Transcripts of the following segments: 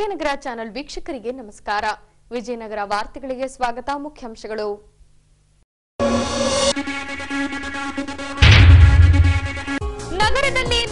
Vijayanagara channel ವೀಕ್ಷಕರಿಗೆ ನಮಸ್ಕಾರ. ವಿಜಯನಗರ ವಾರ್ತೆಗಳಿಗೆ ಸ್ವಾಗತ. ಮುಖ್ಯಾಂಶಗಳು. ನಗರದಲ್ಲಿ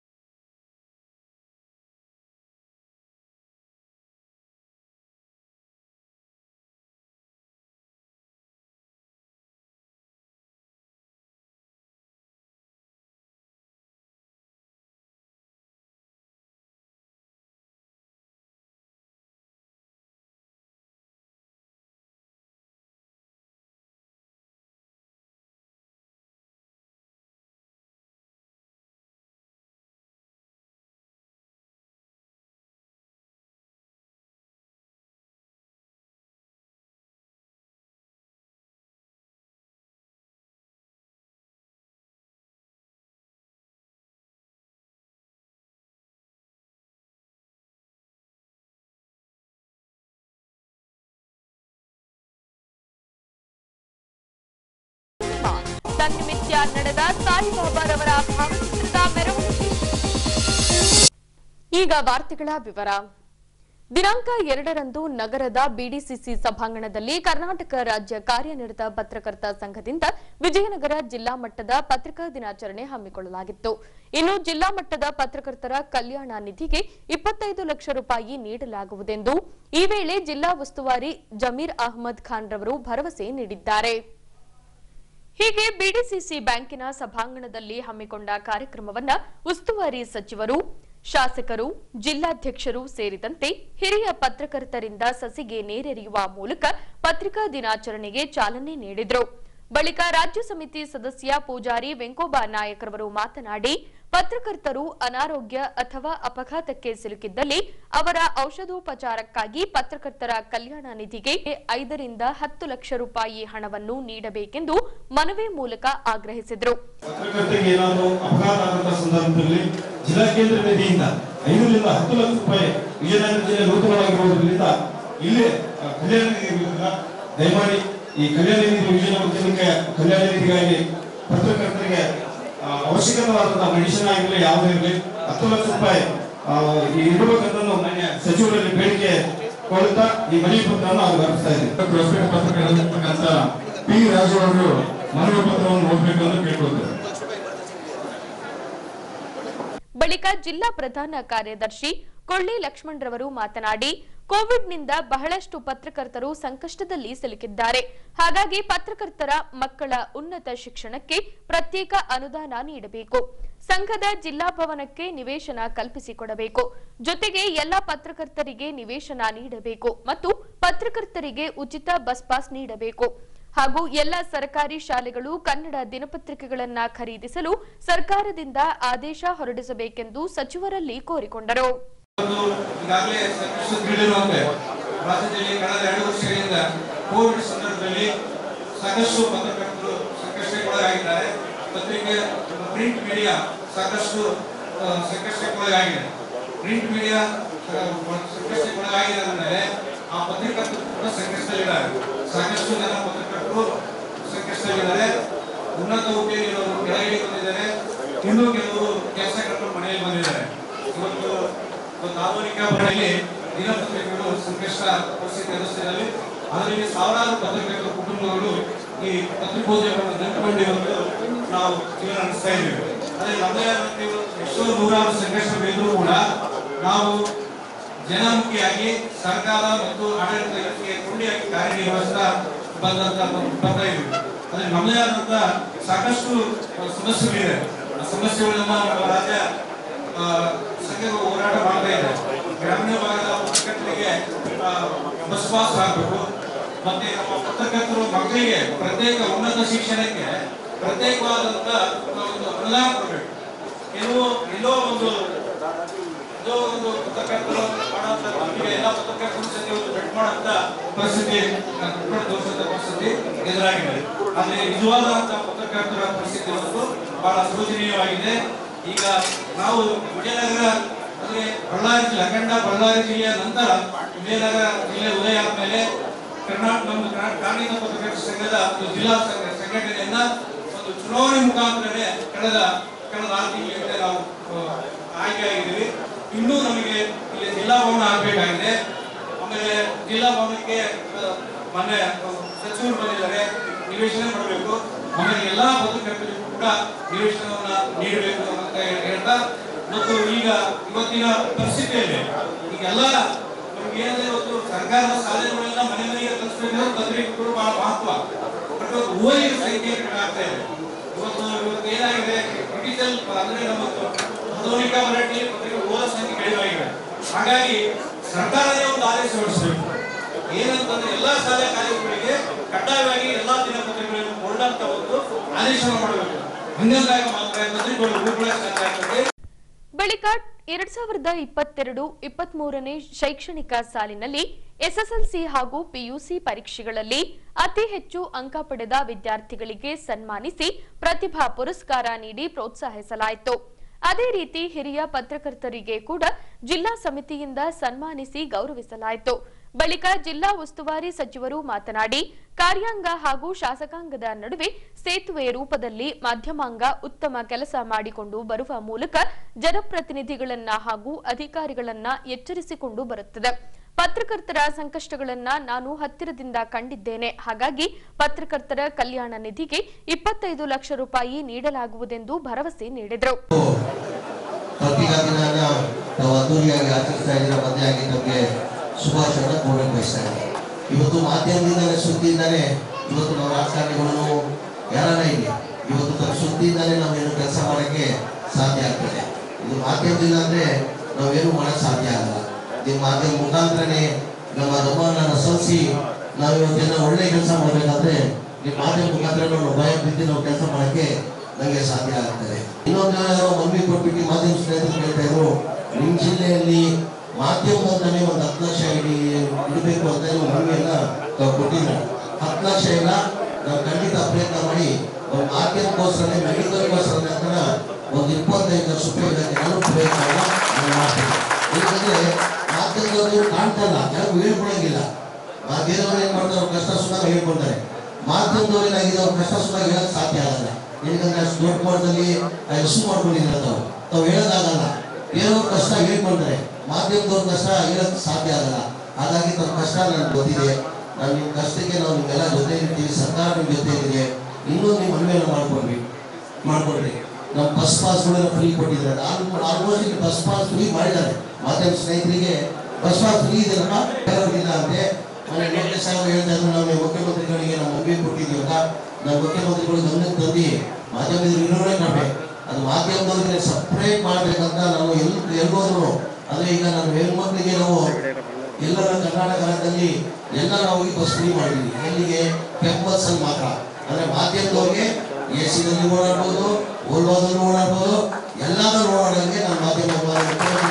ತನ್ನಿಮಿತ್ಯ ನಡೆದ ಸಾಯಿಬಾಬಾರವರ ಭಾವಚಿತ್ರದ ಮೆರವಣಿಗೆ. ಈಗ ವಾರ್ತೆಗಳ ವಿವರ. ದಿನಾಂಕ 2ರಂದು ನಗರದ ಬಿಡಿಸಿಸಿ ಸಭಾಂಗಣದಲ್ಲಿ ಕರ್ನಾಟಕ ರಾಜ್ಯ ಕಾರ್ಯನಿರತ ಪತ್ರಕರ್ತ ಸಂಘದಿಂದ ವಿಜಯನಗರ ಜಿಲ್ಲಾ ಮಟ್ಟದ ಪತ್ರಿಕಾ ದಿನಾಚರಣೆ ಹಮ್ಮಿಕೊಳ್ಳಲಾಗಿತ್ತು. ಇನ್ನು ಜಿಲ್ಲಾ ಮಟ್ಟದ ಪತ್ರಕರ್ತರ ಕಲ್ಯಾಣ ನಿಧಿಗೆ 25 ಲಕ್ಷ ರೂಪಾಯಿ ನೀಡಲಾಗುವುದೆಂದು ಈ ವೇಳೆ ಜಿಲ್ಲಾ ಉಸ್ತುವಾರಿ ಜಮೀರ್ ಅಹಮದ್ ಖಾನ್ ರವರು ಭರವಸೆ ನೀಡಿದ್ದಾರೆ. ಹೀಗೆ ಬಿಡಿಸಿಸಿ ಬ್ಯಾಂಕಿನ ಸಭಾಂಗಣದಲ್ಲಿ ಹಮ್ಮಿಕೊಂಡ ಕಾರ್ಯಕ್ರಮವನ್ನ ಉಸ್ತುವಾರಿ ಸಚಿವರು, ಶಾಸಕರು, ಜಿಲ್ಲಾಧ್ಯಕ್ಷರು ಸೇರಿದಂತೆ ಹಿರಿಯ ಪತ್ರಕರ್ತರಿಂದ ಸಸಿಗೆ ನೀರೆರೆಯುವ ಮೂಲಕ ಪತ್ರಿಕಾ ದಿನಾಚರಣೆಗೆ ಚಾಲನೆ ನೀಡಿದರು. ಬಳಿಕ ರಾಜ್ಯ ಸಮಿತಿ ಸದಸ್ಯ ಪೂಜಾರಿ ವೆಂಕೋಬಾ ನಾಯಕರವರು ಮಾತನಾಡಿ, ಪತ್ರಕರ್ತರು ಅನಾರೋಗ್ಯ ಅಥವಾ ಅಪಘಾತಕ್ಕೆ ಸಿಲುಕಿದ್ದಲ್ಲಿ ಅವರ ಔಷಧೋಪಚಾರಕ್ಕಾಗಿ ಪತ್ರಕರ್ತರ ಕಲ್ಯಾಣ ನಿಧಿಗೆ 5 ರಿಂದ 10 ಲಕ್ಷ ರೂಪಾಯಿ ಹಣವನ್ನು ನೀಡಬೇಕೆಂದು ಮನವಿ ಮೂಲಕ ಆಗ್ರಹಿಸಿದರು. ಪತ್ರಕರ್ತರಿಗೆ ಏನಾದರೂ ಅಪಘಾತ ಆದಂತಹ ಸಂದರ್ಭದಲ್ಲಿ ಜಿಲ್ಲಾ ಕೇಂದ್ರ ನಿಧಿಯಿಂದ 5 ರಿಂದ 10 ಲಕ್ಷ ರೂಪಾಯಿ ವಿಜಯನಗರ ಜಿಲ್ಲೆ ನೂತನವಾಗಿರುವುದರಿಂದ ಇಲ್ಲಿ ಕಲ್ಯಾಣ ನಿಧಿ ದಯಮಾಡಿ ಈ ಕಲ್ಯಾಣ ನಿಧಿ ವಿಜಯನಗರ ಜಿಲ್ಲೆಗೆ ಕಲ್ಯಾಣ ನಿಧಿಗಾಗಿ ಪತ್ರಕರ್ತರಿಗೆ ಅವಶ್ಯಕವಾದಂತಹ ಮೆಡಿಸಿನ್ ಆಗಿರಲಿ ಯಾವುದೇ ಇರಲಿ 10 ಲಕ್ಷ ರೂಪಾಯಿ ಇಡಬೇಕಂತ ಮಾನ್ಯ ಸಚಿವರಲ್ಲಿ ಬೇಡಿಕೆ ಕೊಡುತ್ತಾ ಈ ಮನವಿ ಪತ್ರವನ್ನು ಅವರು ಅರ್ಪಿಸ್ತಾ ಇದ್ದೀವಿ. ಪತ್ರಕರ್ತಕ್ಕಂಥ ಪಿ ರಾಜು ಅವರು ಮನವಿ ಪತ್ರವನ್ನು ಓದಬೇಕೆಂದು ಕೇಳಿಕೊಳ್ಳುತ್ತಾರೆ. ಬಳಿಕ ಜಿಲ್ಲಾ ಪ್ರಧಾನ ಕಾರ್ಯದರ್ಶಿ ಕೊಳ್ಳಿ ಲಕ್ಷ್ಮಣ್ ರವರು ಮಾತನಾಡಿ, ಕೋವಿಡ್ನಿಂದ ಬಹಳಷ್ಟು ಪತ್ರಕರ್ತರು ಸಂಕಷ್ಟದಲ್ಲಿ ಸಿಲುಕಿದ್ದಾರೆ. ಹಾಗಾಗಿ ಪತ್ರಕರ್ತರ ಮಕ್ಕಳ ಉನ್ನತ ಶಿಕ್ಷಣಕ್ಕೆ ಪ್ರತ್ಯೇಕ ಅನುದಾನ ನೀಡಬೇಕು. ಸಂಘದ ಜಿಲ್ಲಾ ಭವನಕ್ಕೆ ನಿವೇಶನ ಕಲ್ಪಿಸಿಕೊಡಬೇಕು. ಜೊತೆಗೆ ಎಲ್ಲಾ ಪತ್ರಕರ್ತರಿಗೆ ನಿವೇಶನ ನೀಡಬೇಕು ಮತ್ತು ಪತ್ರಕರ್ತರಿಗೆ ಉಚಿತ ಬಸ್ ಪಾಸ್ ನೀಡಬೇಕು. ಹಾಗೂ ಎಲ್ಲ ಸರ್ಕಾರಿ ಶಾಲೆಗಳು ಕನ್ನಡ ದಿನಪತ್ರಿಕೆಗಳನ್ನು ಖರೀದಿಸಲು ಸರ್ಕಾರದಿಂದ ಆದೇಶ ಹೊರಡಿಸಬೇಕೆಂದು ಸಚಿವರಲ್ಲಿ ಕೋರಿಕೊಂಡರು. ಈಗಾಗಲೇ ರಾಜ್ಯದಲ್ಲಿ ಕಳೆದ 2 ವರ್ಷಗಳಿಂದ ಕೋವಿಡ್ ಸಂದರ್ಭದಲ್ಲಿ ಸಾಕಷ್ಟು ಪತ್ರಕರ್ತರು ಸಂಕಷ್ಟಕ್ಕೊಳಗಾಗಿದ್ದಾರೆ. ಪತ್ರಿಕೆ ಪ್ರಿಂಟ್ ಮೀಡಿಯಾ ಸಾಕಷ್ಟು ಸಂಕಷ್ಟಕ್ಕೊಳಗಾಗಿದೆ. ಪ್ರಿಂಟ್ ಮೀಡಿಯಾ ಸಂಕಷ್ಟಕ್ಕೊಳಗಾಗಿದೆ ಅಂದರೆ ಆ ಪತ್ರಕರ್ತರು ಕೂಡ ಸಂಕಷ್ಟದಲ್ಲಿದ್ದಾರೆ. ಸಾಕಷ್ಟು ಜನ ಪತ್ರಕರ್ತರು ಸಂಕಷ್ಟದಲ್ಲಿದ್ದಾರೆ. ಉನ್ನತ ಹುದ್ದೆಯಲ್ಲಿರೋರು ಕೆಳಗೆ ಬಂದಿದ್ದಾರೆ. ಇನ್ನೂ ಕೆಲವರು ಕೆಲಸ ಕಟ್ಟಲು ಮನೆಯಲ್ಲಿ ಬಂದಿದ್ದಾರೆ. ಇವತ್ತು ಆಧುನಿಕ ಬರಲಿ ದಿನಪತ್ರಿಕೆಗಳು ಸಂಕಷ್ಟ ಪರಿಸ್ಥಿತಿ ಎದುರಿಸಿದ್ದಾರೆ. ಅದರಲ್ಲಿ ಸಾವಿರಾರು ಪತ್ರಕರ್ತರ ಕುಟುಂಬಗಳು ಈ ಪತ್ರಿಕೋದ್ಯಮವನ್ನು ನಂಬಿಕೊಂಡಿರುವುದು ನಾವು ಜೀವನ ನಡೆಸ್ತಾ ಇದ್ದೇವೆ. ಅದೇ ನಮ್ಮದೇ ಎಷ್ಟೋ ನೂರಾರು ಸಂಕಷ್ಟಗಳಿದ್ರೂ ಕೂಡ ನಾವು ಜನಮುಖಿಯಾಗಿ ಸರ್ಕಾರ ಮತ್ತು ಆಡಳಿತಕ್ಕೆ ಕೊಂಡಿಯಾಗಿ ಕಾರ್ಯನಿರ್ವಹಿಸ್ತಾ ಬರ್ತಾ ಇದ್ದೀವಿ. ಅದೇ ನಮ್ಮದೇ ಆದಂತಹ ಸಾಕಷ್ಟು ಸಮಸ್ಯೆಗಳಿದೆ. ಆ ಸಮಸ್ಯೆಗಳನ್ನ ರಾಜ್ಯ ಸಂಘಗಳು ಹೋರಾಟ ಮಾಡ್ತಾ ಇದೆ. ಗ್ರಾಮೀಣ ಭಾಗದ ಪತ್ರಕರ್ತರಿಗೆ ಬಸ್ ಪಾಸ್ ಆಗಬೇಕು. ಮತ್ತೆ ನಮ್ಮ ಪತ್ರಕರ್ತರು ಮಕ್ಕಳಿಗೆ ಪ್ರತ್ಯೇಕ ಉನ್ನತ ಶಿಕ್ಷಣಕ್ಕೆ ಪ್ರತ್ಯೇಕವಾದಂತ ಒಂದು ಅನುದಾನ ಕೊಡಬೇಕು. ಎಲ್ಲೋ ಒಂದು ಪತ್ರಕರ್ತರು ಮಾಡುವಂತ ಎಲ್ಲ ಪತ್ರಕರ್ತರು ಜೊತೆ ಒಂದು ಬೆಟ್ ಮಾಡುವಂತ ಪರಿಸ್ಥಿತಿ ಎದುರಾಗಿದೆ. ಆದ್ರೆ ನಿಜವಾದಂತಹ ಪತ್ರಕರ್ತರ ಪರಿಸ್ಥಿತಿ ಬಹಳ ಶೋಚನೀಯವಾಗಿದೆ. ಈಗ ನಾವು ವಿಜಯನಗರ ಅಂದ್ರೆ ಬಳ್ಳಾರಿ ಜಿಲ್ಲೆ, ಅಖಂಡ ಬಳ್ಳಾರಿ ಜಿಲ್ಲೆಯ ನಂತರ ವಿಜಯನಗರ ಜಿಲ್ಲೆ ಉದಯ ಆದ್ಮೇಲೆ ನಮ್ಮ ಕಾನೂನಿನ ಪತ್ರಕರ್ತರ ಸಂಘದ ಜಿಲ್ಲಾ ಸಂಘಟನೆಯನ್ನ ಒಂದು ಚುನಾವಣೆ ಮುಖಾಂತರನೇ ಕಳೆದ 6 ತಿಂಗಳಿಂದ ನಾವು ಆಯ್ಕೆಯಾಗಿದ್ದೀವಿ. ಇನ್ನೂ ನಮಗೆ ಇಲ್ಲಿ ಜಿಲ್ಲಾ ಭವನ ಆಗಬೇಕಾಗಿದೆ. ಆಮೇಲೆ ಜಿಲ್ಲಾ ಭವನಕ್ಕೆ ಮೊನ್ನೆ ಸಚಿವರು ಬಂದಿದ್ದಾರೆ, ನಿವೇಶನ ಮಾಡಬೇಕು. ಆಮೇಲೆ ಎಲ್ಲಾ ಪತ್ರಕರ್ತರಿಗೂ ಕೂಡ ನಿವೇಶನವನ್ನ ನೀಡಬೇಕು ಅಂತ ಹೇಳ್ತಾ, ಮತ್ತು ಈಗ ಇವತ್ತಿನ ಪರಿಸ್ಥಿತಿಯಲ್ಲಿ ಈಗೆಲ್ಲ ನಮ್ಗೆ ಏನಂದ್ರೆ ಇವತ್ತು ಸರ್ಕಾರದ ಸಾಧನೆಗಳೆಲ್ಲ ಮನೆ ಮನೆಗೆ ತಲುಪಿಸಬೇಕು, ತಂತ್ರಿಗಳು ಬಹಳ ಮಹತ್ವ. ಬಟ್ ಓದಿನ ಸಂಖ್ಯೆ ಕಡಿಮೆ ಆಗ್ತಾ ಇದೆ. ಇವತ್ತು ಏನಾಗಿದೆ, ಡಿಜಿಟಲ್ ಅಂದ್ರೆ ನಮ್ಮ ಆಧುನಿಕ ಮರಾಠಿ ಪತ್ರಿಕೆ ಓದೋ ಸಂಖ್ಯೆ ಕಡಿಮೆ ಆಗಿದೆ. ಹಾಗಾಗಿ ಸರ್ಕಾರನೇ ಒಂದು ಆದೇಶ ಹೊರಡಿಸಬೇಕು. ಏನಂತಂದ್ರೆ ಎಲ್ಲಾ ಶಾಲಾ ಕಾಲೇಜುಗಳಿಗೆ ಕಡ್ಡಾಯವಾಗಿ ಎಲ್ಲಾ ದಿನಪತ್ರಿಕೆಗಳನ್ನು ಹೊರಡಂತ ಒಂದು ಆದೇಶ ಮಾಡಬೇಕು. ಹಂಗಾಗಿ ಮಾತ್ರ ಪತ್ರಿಕೆಗಳು ರೂಪುರೇಷೆ. ಬಳಿಕ 2022-23ನೇ ಶೈಕ್ಷಣಿಕ ಸಾಲಿನಲ್ಲಿ ಎಸ್ಎಸ್ಎಲ್ಸಿ ಹಾಗೂ ಪಿಯುಸಿ ಪರೀಕ್ಷೆಗಳಲ್ಲಿ ಅತಿ ಹೆಚ್ಚು ಅಂಕ ಪಡೆದ ವಿದ್ಯಾರ್ಥಿಗಳಿಗೆ ಸನ್ಮಾನಿಸಿ ಪ್ರತಿಭಾ ಪುರಸ್ಕಾರ ನೀಡಿ ಪ್ರೋತ್ಸಾಹಿಸಲಾಯಿತು. ಅದೇ ರೀತಿ ಹಿರಿಯ ಪತ್ರಕರ್ತರಿಗೆ ಕೂಡ ಜಿಲ್ಲಾ ಸಮಿತಿಯಿಂದ ಸನ್ಮಾನಿಸಿ ಗೌರವಿಸಲಾಯಿತು. ಬಳಿಕ ಜಿಲ್ಲಾ ಉಸ್ತುವಾರಿ ಸಚಿವರು ಮಾತನಾಡಿ, ಕಾರ್ಯಾಂಗ ಹಾಗೂ ಶಾಸಕಾಂಗದ ನಡುವೆ ಸೇತುವೆ ರೂಪದಲ್ಲಿ ಮಾಧ್ಯಮಾಂಗ ಉತ್ತಮ ಕೆಲಸ ಮಾಡಿಕೊಂಡು ಬರುವ ಮೂಲಕ ಜನಪ್ರತಿನಿಧಿಗಳನ್ನ ಹಾಗೂ ಅಧಿಕಾರಿಗಳನ್ನ ಎಚ್ಚರಿಸಿಕೊಂಡು ಬರುತ್ತದೆ. ಪತ್ರಕರ್ತರ ಸಂಕಷ್ಟಗಳನ್ನ ನಾನು ಹತ್ತಿರದಿಂದ ಕಂಡಿದ್ದೇನೆ. ಹಾಗಾಗಿ ಪತ್ರಕರ್ತರ ಕಲ್ಯಾಣ ನಿಧಿಗೆ 25 ಲಕ್ಷ ರೂಪಾಯಿ ನೀಡಲಾಗುವುದೆಂದು ಭರವಸೆ ನೀಡಿದರು. ಇವತ್ತು ಮಾಧ್ಯಮದಿಂದಲೇ ಸುದ್ದಿಯಿಂದಲೇ ಇವತ್ತು ನಾವು ರಾಜಕಾರಣಿಗಳನ್ನು ಯಾರನ್ನ ಇಲ್ಲಿ ಇವತ್ತು ತಮ್ಮ ಸುದ್ದಿಯಿಂದಲೇ ನಾವೇನು ಕೆಲಸ ಮಾಡೋಕ್ಕೆ ಸಾಧ್ಯ ಆಗ್ತದೆ. ಇದು ಮಾಧ್ಯಮದಿಂದ ಅಂದ್ರೆ ನಾವೇನು ಮಾಡಕ್ ಸಾಧ್ಯ ಆಗಲ್ಲ. ಈ ಮಾಧ್ಯಮ ಮುಖಾಂತರನೇ ನಮ್ಮ ಗಮನ ಸಲ್ಲಿಸಿ ನಾವು ಇವತ್ತೆಲ್ಲ ಒಳ್ಳೆ ಕೆಲಸ ಮಾಡಬೇಕಾದ್ರೆ ಈ ಮಾಧ್ಯಮ ಮುಖಾಂತರ ನಾವು ಭಯ ಬಿದ್ದು ನಾವು ಕೆಲಸ ಮಾಡಕ್ಕೆ ನಮಗೆ ಸಾಧ್ಯ ಆಗ್ತದೆ. ಇನ್ನೊಂದು ಮನವಿ ಕೊಟ್ಬಿಟ್ಟು ಮಾಧ್ಯಮ ಸ್ನೇಹಿತರು ಹೇಳ್ತಾ ಇದ್ರು, ನಿಮ್ಮ ಜಿಲ್ಲೆಯಲ್ಲಿ ಮಾಧ್ಯಮದಂತಾನೆ ಒಂದು 10 ಲಕ್ಷ ಇಡಬೇಕು ಅಂತ ಮನವಿಯನ್ನ ನಾವು ಕೊಟ್ಟಿದ್ದಾರೆ. 10 ಲಕ್ಷ ಇಲ್ಲ, ನಾವು ಖಂಡಿತ ಪ್ರಯತ್ನ ಮಾಡಿ ಒಂದು ಮಾಧ್ಯಮಕ್ಕೋಸ್ಕರ ಮೆಡಿಕಲ್ಗೋಸ್ಕರ ಅಂತ ಒಂದು 25 ಲಕ್ಷ ರೂಪಾಯಿ ನಾನು ಪ್ರಯತ್ನ ಮಾಡ್ತೀನಿ. ಯಾಕಂದ್ರೆ ಮಾಧ್ಯಮದವರು ಕಾಣ್ತಲ್ಲ, ಯಾರು ಹೇಳ್ಕೊಳಂಗಿಲ್ಲ. ಮಾಧ್ಯಮದವ್ರು ಏನ್ ಮಾಡ್ತಾರೆ, ಕಷ್ಟ ಸುಖ ಹೇಳ್ಕೊಳ್ತಾರೆ. ಮಾಧ್ಯಮದವ್ರು ಏನಾಗಿದೆ, ಅವ್ರ ಕಷ್ಟ ಸುಖ ಹೇಳಕ್ ಸಾಧ್ಯ ಆಗಲ್ಲ. ಯಾಕಂದ್ರೆ ಅಷ್ಟು ದೊಡ್ಡ ಮಟ್ಟದಲ್ಲಿ ಹೆಸರು ಮಾಡ್ಕೊಂಡಿದ್ದಾರೆ. ತಾವು ಹೇಳೋದಾಗಲ್ಲ, ಏನೋ ಕಷ್ಟ ಹೇಳ್ಕೊಳ್ತಾರೆ. ಮಾಧ್ಯಮದವ್ರ ಕಷ್ಟ ಹೇಳಕ್ ಸಾಧ್ಯ ಆಗಲ್ಲ. ಹಾಗಾಗಿ ತಮ್ಮ ಕಷ್ಟ ನನ್ಗೆ ಗೊತ್ತಿದೆ. ನಾನು ನಿಮ್ಮ ಕಷ್ಟಕ್ಕೆ ನಾವು ನಿಮ್ಗೆಲ್ಲ ಜೊತೆ ಇರ್ತೀವಿ, ಸರ್ಕಾರ ನಿಮ್ ಜೊತೆ ಇದೆ. ಇನ್ನೂ ನೀವು ಮನವಿಯನ್ನು ಮಾಡ್ಕೊಡ್ರಿ. ನಮ್ಮ ಬಸ್ ಪಾಸ್ಗಳೆಲ್ಲ ಫ್ರೀ ಕೊಟ್ಟಿದ್ದಾರೆ. ಆಲ್ಮೋಸ್ಟ್ ಇಲ್ಲಿ ಬಸ್ ಪಾಸ್ ಫ್ರೀ ಮಾಡಿದ್ದಾರೆ. ಮಾಧ್ಯಮ ಸ್ನೇಹಿತರಿಗೆ ಬಸ್ ಪಾಸ್ ಫ್ರೀ ಇದೆ ಇಲ್ಲ ಅಂತೆ. ಮನೆ ನೇರಳೆ ಸಾಹೇಬ್ ಹೇಳ್ತಾ ಇದ್ರು, ನಾವು ಮುಖ್ಯಮಂತ್ರಿಗಳಿಗೆ ನಾವು ಮನವಿ ಕೊಟ್ಟಿದ್ದೀವಲ್ಲ, ನಾವು ಮುಖ್ಯಮಂತ್ರಿಗಳು ಗಮನಕ್ಕೆ ತಂದು ಮಾಧ್ಯಮದಲ್ಲಿ ಇನ್ನೂರೇ ಕಡಿಮೆ ಅದು ಮಾಧ್ಯಮದವ್ರಿಗೆ ಸಪ್ರೇಟ್ ಮಾಡ್ಬೇಕಂತ ನಾವು ಎಲ್ಗೋದ್ರು. ಅಂದ್ರೆ ಈಗ ನಮ್ಮ ಹೆಣ್ಮಕ್ಳಿಗೆ ನಾವು ಎಲ್ಲರ ಕರ್ನಾಟಕ ರಾಜ್ಯದಲ್ಲಿ ಎಲ್ಲ ನಾವು ಈ ಬಸ್ ಫ್ರೀ ಮಾಡಿದ್ವಿ. ಎಲ್ಲಿಗೆ? ಕೆಂಪಸ್ ಅಲ್ಲಿ ಮಾತ್ರ. ಅಂದ್ರೆ ಮಾಧ್ಯಮದವ್ರಿಗೆ ಎಸಿದಲ್ಲಿ ಓಡಾಡ್ಬೋದು, ಓಲ್ವಾದಲ್ಲಿ ಓಡಾಡ್ಬೋದು, ಎಲ್ಲಾದ್ರೂ ಓಡಾಡೋದಕ್ಕೆ ನಮ್ಮ ಮಾಧ್ಯಮ ಮಾಡಿ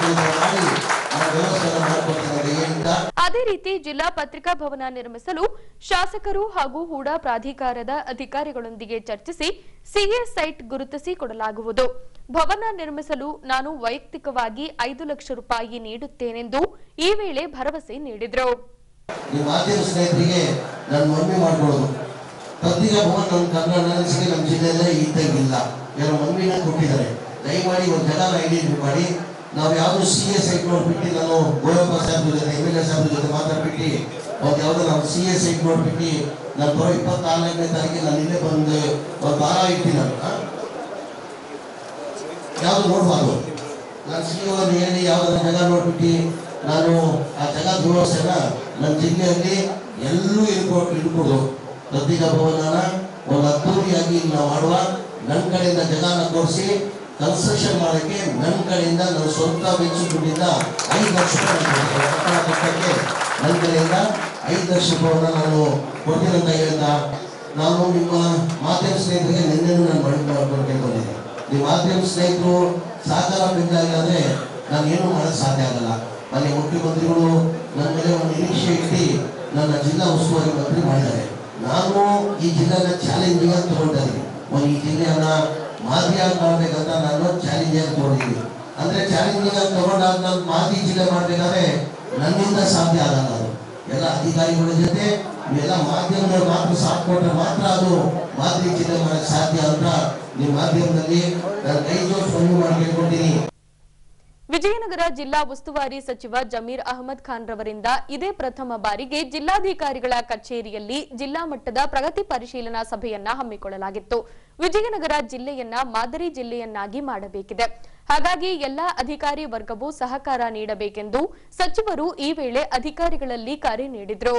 ವ್ಯವಸ್ಥೆ ಮಾಡ್ಕೊಡ್ತಾರೆ. ಅದೇ ರೀತಿ ಜಿಲ್ಲಾ ಪತ್ರಿಕಾ ಭವನ ನಿರ್ಮಿಸಲು ಶಾಸಕರು ಹಾಗೂ ಹೂಡಾ ಪ್ರಾಧಿಕಾರದ ಅಧಿಕಾರಿಗಳೊಂದಿಗೆ ಚರ್ಚಿಸಿ ಸಿಎ ಸೈಟ್ ಗುರುತಿಸಿ ಕೊಡಲಾಗುವುದು. ಭವನ ನಿರ್ಮಿಸಲು ನಾನು ವೈಯಕ್ತಿಕವಾಗಿ 5 ಲಕ್ಷ ರೂಪಾಯಿ ನೀಡುತ್ತೇನೆಂದು ಈ ವೇಳೆ ಭರವಸೆ ನೀಡಿದರು. ಮಾಧ್ಯಮ ಸ್ನೇಹಿತರಿಗೆ ನಾನು ಮನವಿ ಮಾಡ್ಕೊಳ್ಳೋದು, ಪತ್ರಿಕಾ ಭವನ ನಮ್ಮ ಕನ್ನಡ ನಮ್ಮ ಜಿಲ್ಲೆಯಲ್ಲೇ ಇದ್ದಂಗಿಲ್ಲ. ಯಾರು ಮನವಿನ ಕೊಟ್ಟಿದ್ದಾರೆ, ದಯಮಾಡಿ ಒಂದು ಜನ ಐಡೆಂಟಿಫೈ ಮಾಡಿ. ನಾವು ಯಾವ್ದು ಸಿಎ ಸೈಟ್ ನೋಡ್ಬಿಟ್ಟು ನಾನು ಗೋಯಪ್ಪ ಸಾಹೇಬ್ ಜೊತೆ MLA ಸಾಹೇಬ್ ಜೊತೆ ಮಾತಾಡ್ಬಿಟ್ಟು ಅವ್ರು ಯಾವ್ದು ನಾವು ಸಿಎ ಸೈಟ್ ನೋಡ್ಬಿಟ್ಟು ನಾನು ಬರೋ 24ನೇ ತಾರೀಕಿಗೆ ನಾನು ಇಲ್ಲೇ ಬಂದು ಒಂದು ವಾರ ಇರ್ತೀನಿ. ಯಾವ್ದು ನೋಡ್ಬಾರ್ದು. ನಾನು ಸಿಇಒ ಹೇಳಿ ಯಾವ್ದಾರ ಜಾಗ ನೋಡ್ಬಿಟ್ಟು ನಾನು ಆ ಜಾಗ ವ್ಯವಸ್ಥೆನ ನನ್ನ ಜಿಲ್ಲೆಯಲ್ಲಿ ಎಲ್ಲೂ ಇಟ್ಕೊಡು. ಪತ್ರಿಕಾ ಭವನನ ಒಂದು ಅದ್ದೂರಿಯಾಗಿ ನಾವು ಮಾಡುವ. ನನ್ನ ಕಡೆಯಿಂದ ಜಾಗನ ತೋರಿಸಿ ಕನ್ಸ್ಟ್ರಕ್ಷನ್ ಮಾಡೋಕ್ಕೆ ನನ್ನ ಕಡೆಯಿಂದ ನಾನು ಸ್ವಂತ ವೆಚ್ಚ ದುಡ್ಡಿಂದ 5 ಲಕ್ಷ ರೂಪಾಯಿ ನನ್ನ ಕಡೆಯಿಂದ 5 ಲಕ್ಷ ರೂಪಾಯಿನ ನಾನು ಕೊಡ್ತೀನಿ ಅಂತ ಹೇಳ್ತಾ, ನಾನು ನಿಮ್ಮ ಮಾಧ್ಯಮ ಸ್ನೇಹಿತರಿಗೆ ನಿನ್ನೆನೂ ನಾನು ಮಾಡ್ಕೊಂಡು ಕೇಳ್ಕೊಂಡಿದ್ದೆ. ನಿಮ್ಮ ಮಾಧ್ಯಮ ಸ್ನೇಹಿತರು ಸಹಕಾರ ಬೆಂಗಾದ್ರೆ ನಾನು ಏನೂ ಮಾಡೋಕ್ಕೆ ಸಾಧ್ಯ ಆಗಲ್ಲ. ಅಲ್ಲಿ ಮುಖ್ಯಮಂತ್ರಿಗಳು ನನ್ನ ಮೇಲೆ ಒಂದು ನಿರೀಕ್ಷೆ ಇಟ್ಟು ನನ್ನ ಜಿಲ್ಲಾ ಉಸ್ತುವಾರಿ ಮಂತ್ರಿ ಮಾಡಿದ್ದಾರೆ. ನಾನು ಈ ಜಿಲ್ಲೆನ ಚಾಲೆಂಜಿಂಗ್ ಅಂತ ತಗೊಂಡಿದ್ದೀನಿ. ಈ ಜಿಲ್ಲೆಯನ್ನ ಮಾದರಿಯಾಗಿ ಮಾಡ್ಬೇಕಂತ ನಾನು ಚಾಲೆಂಜಿಂಗ್ ತಗೊಂಡಿದ್ದೀನಿ. ಅಂದ್ರೆ ಚಾಲೆಂಜಿಂಗ್ ಆಗಿ ತಗೊಂಡಾಗ ನಾನು ಮಾದರಿ ಜಿಲ್ಲೆ ಮಾಡ್ಬೇಕಾದ್ರೆ ನನ್ನಿಂದ ಸಾಧ್ಯ ಆಗಲ್ಲ. ಅದು ಎಲ್ಲ ಅಧಿಕಾರಿಗಳ ಜೊತೆ ಎಲ್ಲ ಮಾಧ್ಯಮದವ್ರು ಮಾತ್ರ ಸಾಥ್ ಕೊಟ್ಟರೆ ಮಾತ್ರ ಅದು ಮಾದರಿ ಜಿಲ್ಲೆ ಮಾಡಕ್ಕೆ ಸಾಧ್ಯ ಅಂತ ನಿಮ್ಮ ಮಾಧ್ಯಮದಲ್ಲಿ ನಾನು ಕೈ ಜೋಡಿಸಿ ಮನವಿ ಮಾಡಿ ಕೇಳ್ಕೊತೀನಿ. ವಿಜಯನಗರ ಜಿಲ್ಲಾ ಉಸ್ತುವಾರಿ ಸಚಿವ ಜಮೀರ್ ಅಹಮದ್ ಖಾನ್ ರವರಿಂದ ಇದೇ ಪ್ರಥಮ ಬಾರಿಗೆ ಜಿಲ್ಲಾಧಿಕಾರಿಗಳ ಕಚೇರಿಯಲ್ಲಿ ಜಿಲ್ಲಾ ಮಟ್ಟದ ಪ್ರಗತಿ ಪರಿಶೀಲನಾ ಸಭೆಯನ್ನ ಹಮ್ಮಿಕೊಳ್ಳಲಾಗಿತ್ತು. ವಿಜಯನಗರ ಜಿಲ್ಲೆಯನ್ನ ಮಾದರಿ ಜಿಲ್ಲೆಯನ್ನಾಗಿ ಮಾಡಬೇಕಿದೆ. ಹಾಗಾಗಿ ಎಲ್ಲಾ ಅಧಿಕಾರಿ ವರ್ಗವೂ ಸಹಕಾರ ನೀಡಬೇಕೆಂದು ಸಚಿವರು ಈ ವೇಳೆ ಅಧಿಕಾರಿಗಳಲ್ಲಿ ಕರೆ ನೀಡಿದರು.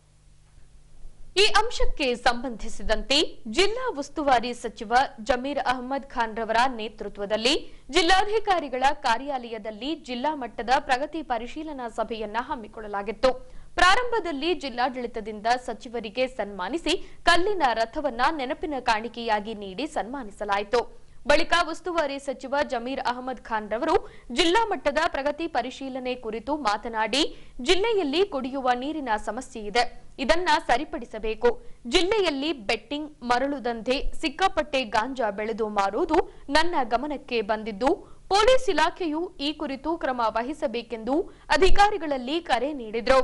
ಈ ಅಂಶಕ್ಕೆ ಸಂಬಂಧಿಸಿದಂತೆ ಜಿಲ್ಲಾ ಉಸ್ತುವಾರಿ ಸಚಿವ ಜಮೀರ್ ಅಹಮದ್ ಖಾನ್ ರವರ ನೇತೃತ್ವದಲ್ಲಿ ಜಿಲ್ಲಾಧಿಕಾರಿಗಳ ಕಾರ್ಯಾಲಯದಲ್ಲಿ ಜಿಲ್ಲಾ ಮಟ್ಟದ ಪ್ರಗತಿ ಪರಿಶೀಲನಾ ಸಭೆಯನ್ನ ಹಮ್ಮಿಕೊಳ್ಳಲಾಗಿತ್ತು. ಪ್ರಾರಂಭದಲ್ಲಿ ಜಿಲ್ಲಾಡಳಿತದಿಂದ ಸಚಿವರಿಗೆ ಸನ್ಮಾನಿಸಿ ಕಲ್ಲಿನ ರಥವನ್ನ ನೆನಪಿನ ಕಾಣಿಕೆಯಾಗಿ ನೀಡಿ ಸನ್ಮಾನಿಸಲಾಯಿತು. ಬಳಿಕ ಉಸ್ತುವಾರಿ ಸಚಿವ ಜಮೀರ್ ಅಹಮದ್ ಖಾನ್ ರವರು ಜಿಲ್ಲಾ ಮಟ್ಟದ ಪ್ರಗತಿ ಪರಿಶೀಲನೆ ಕುರಿತು ಮಾತನಾಡಿ, ಜಿಲ್ಲೆಯಲ್ಲಿ ಕುಡಿಯುವ ನೀರಿನ ಸಮಸ್ಯೆ ಇದೆ, ಇದನ್ನ ಸರಿಪಡಿಸಬೇಕು. ಜಿಲ್ಲೆಯಲ್ಲಿ ಬೆಟ್ಟಿಂಗ್, ಮರಳು ದಂಧೆ, ಸಿಕ್ಕಾಪಟ್ಟೆ ಗಾಂಜಾ ಬೆಳೆದು ಮಾರುವುದು ನನ್ನ ಗಮನಕ್ಕೆ ಬಂದಿದ್ದು, ಪೊಲೀಸ್ ಇಲಾಖೆಯು ಈ ಕುರಿತು ಕ್ರಮ ವಹಿಸಬೇಕೆಂದು ಅಧಿಕಾರಿಗಳಲ್ಲಿ ಕರೆ ನೀಡಿದರು.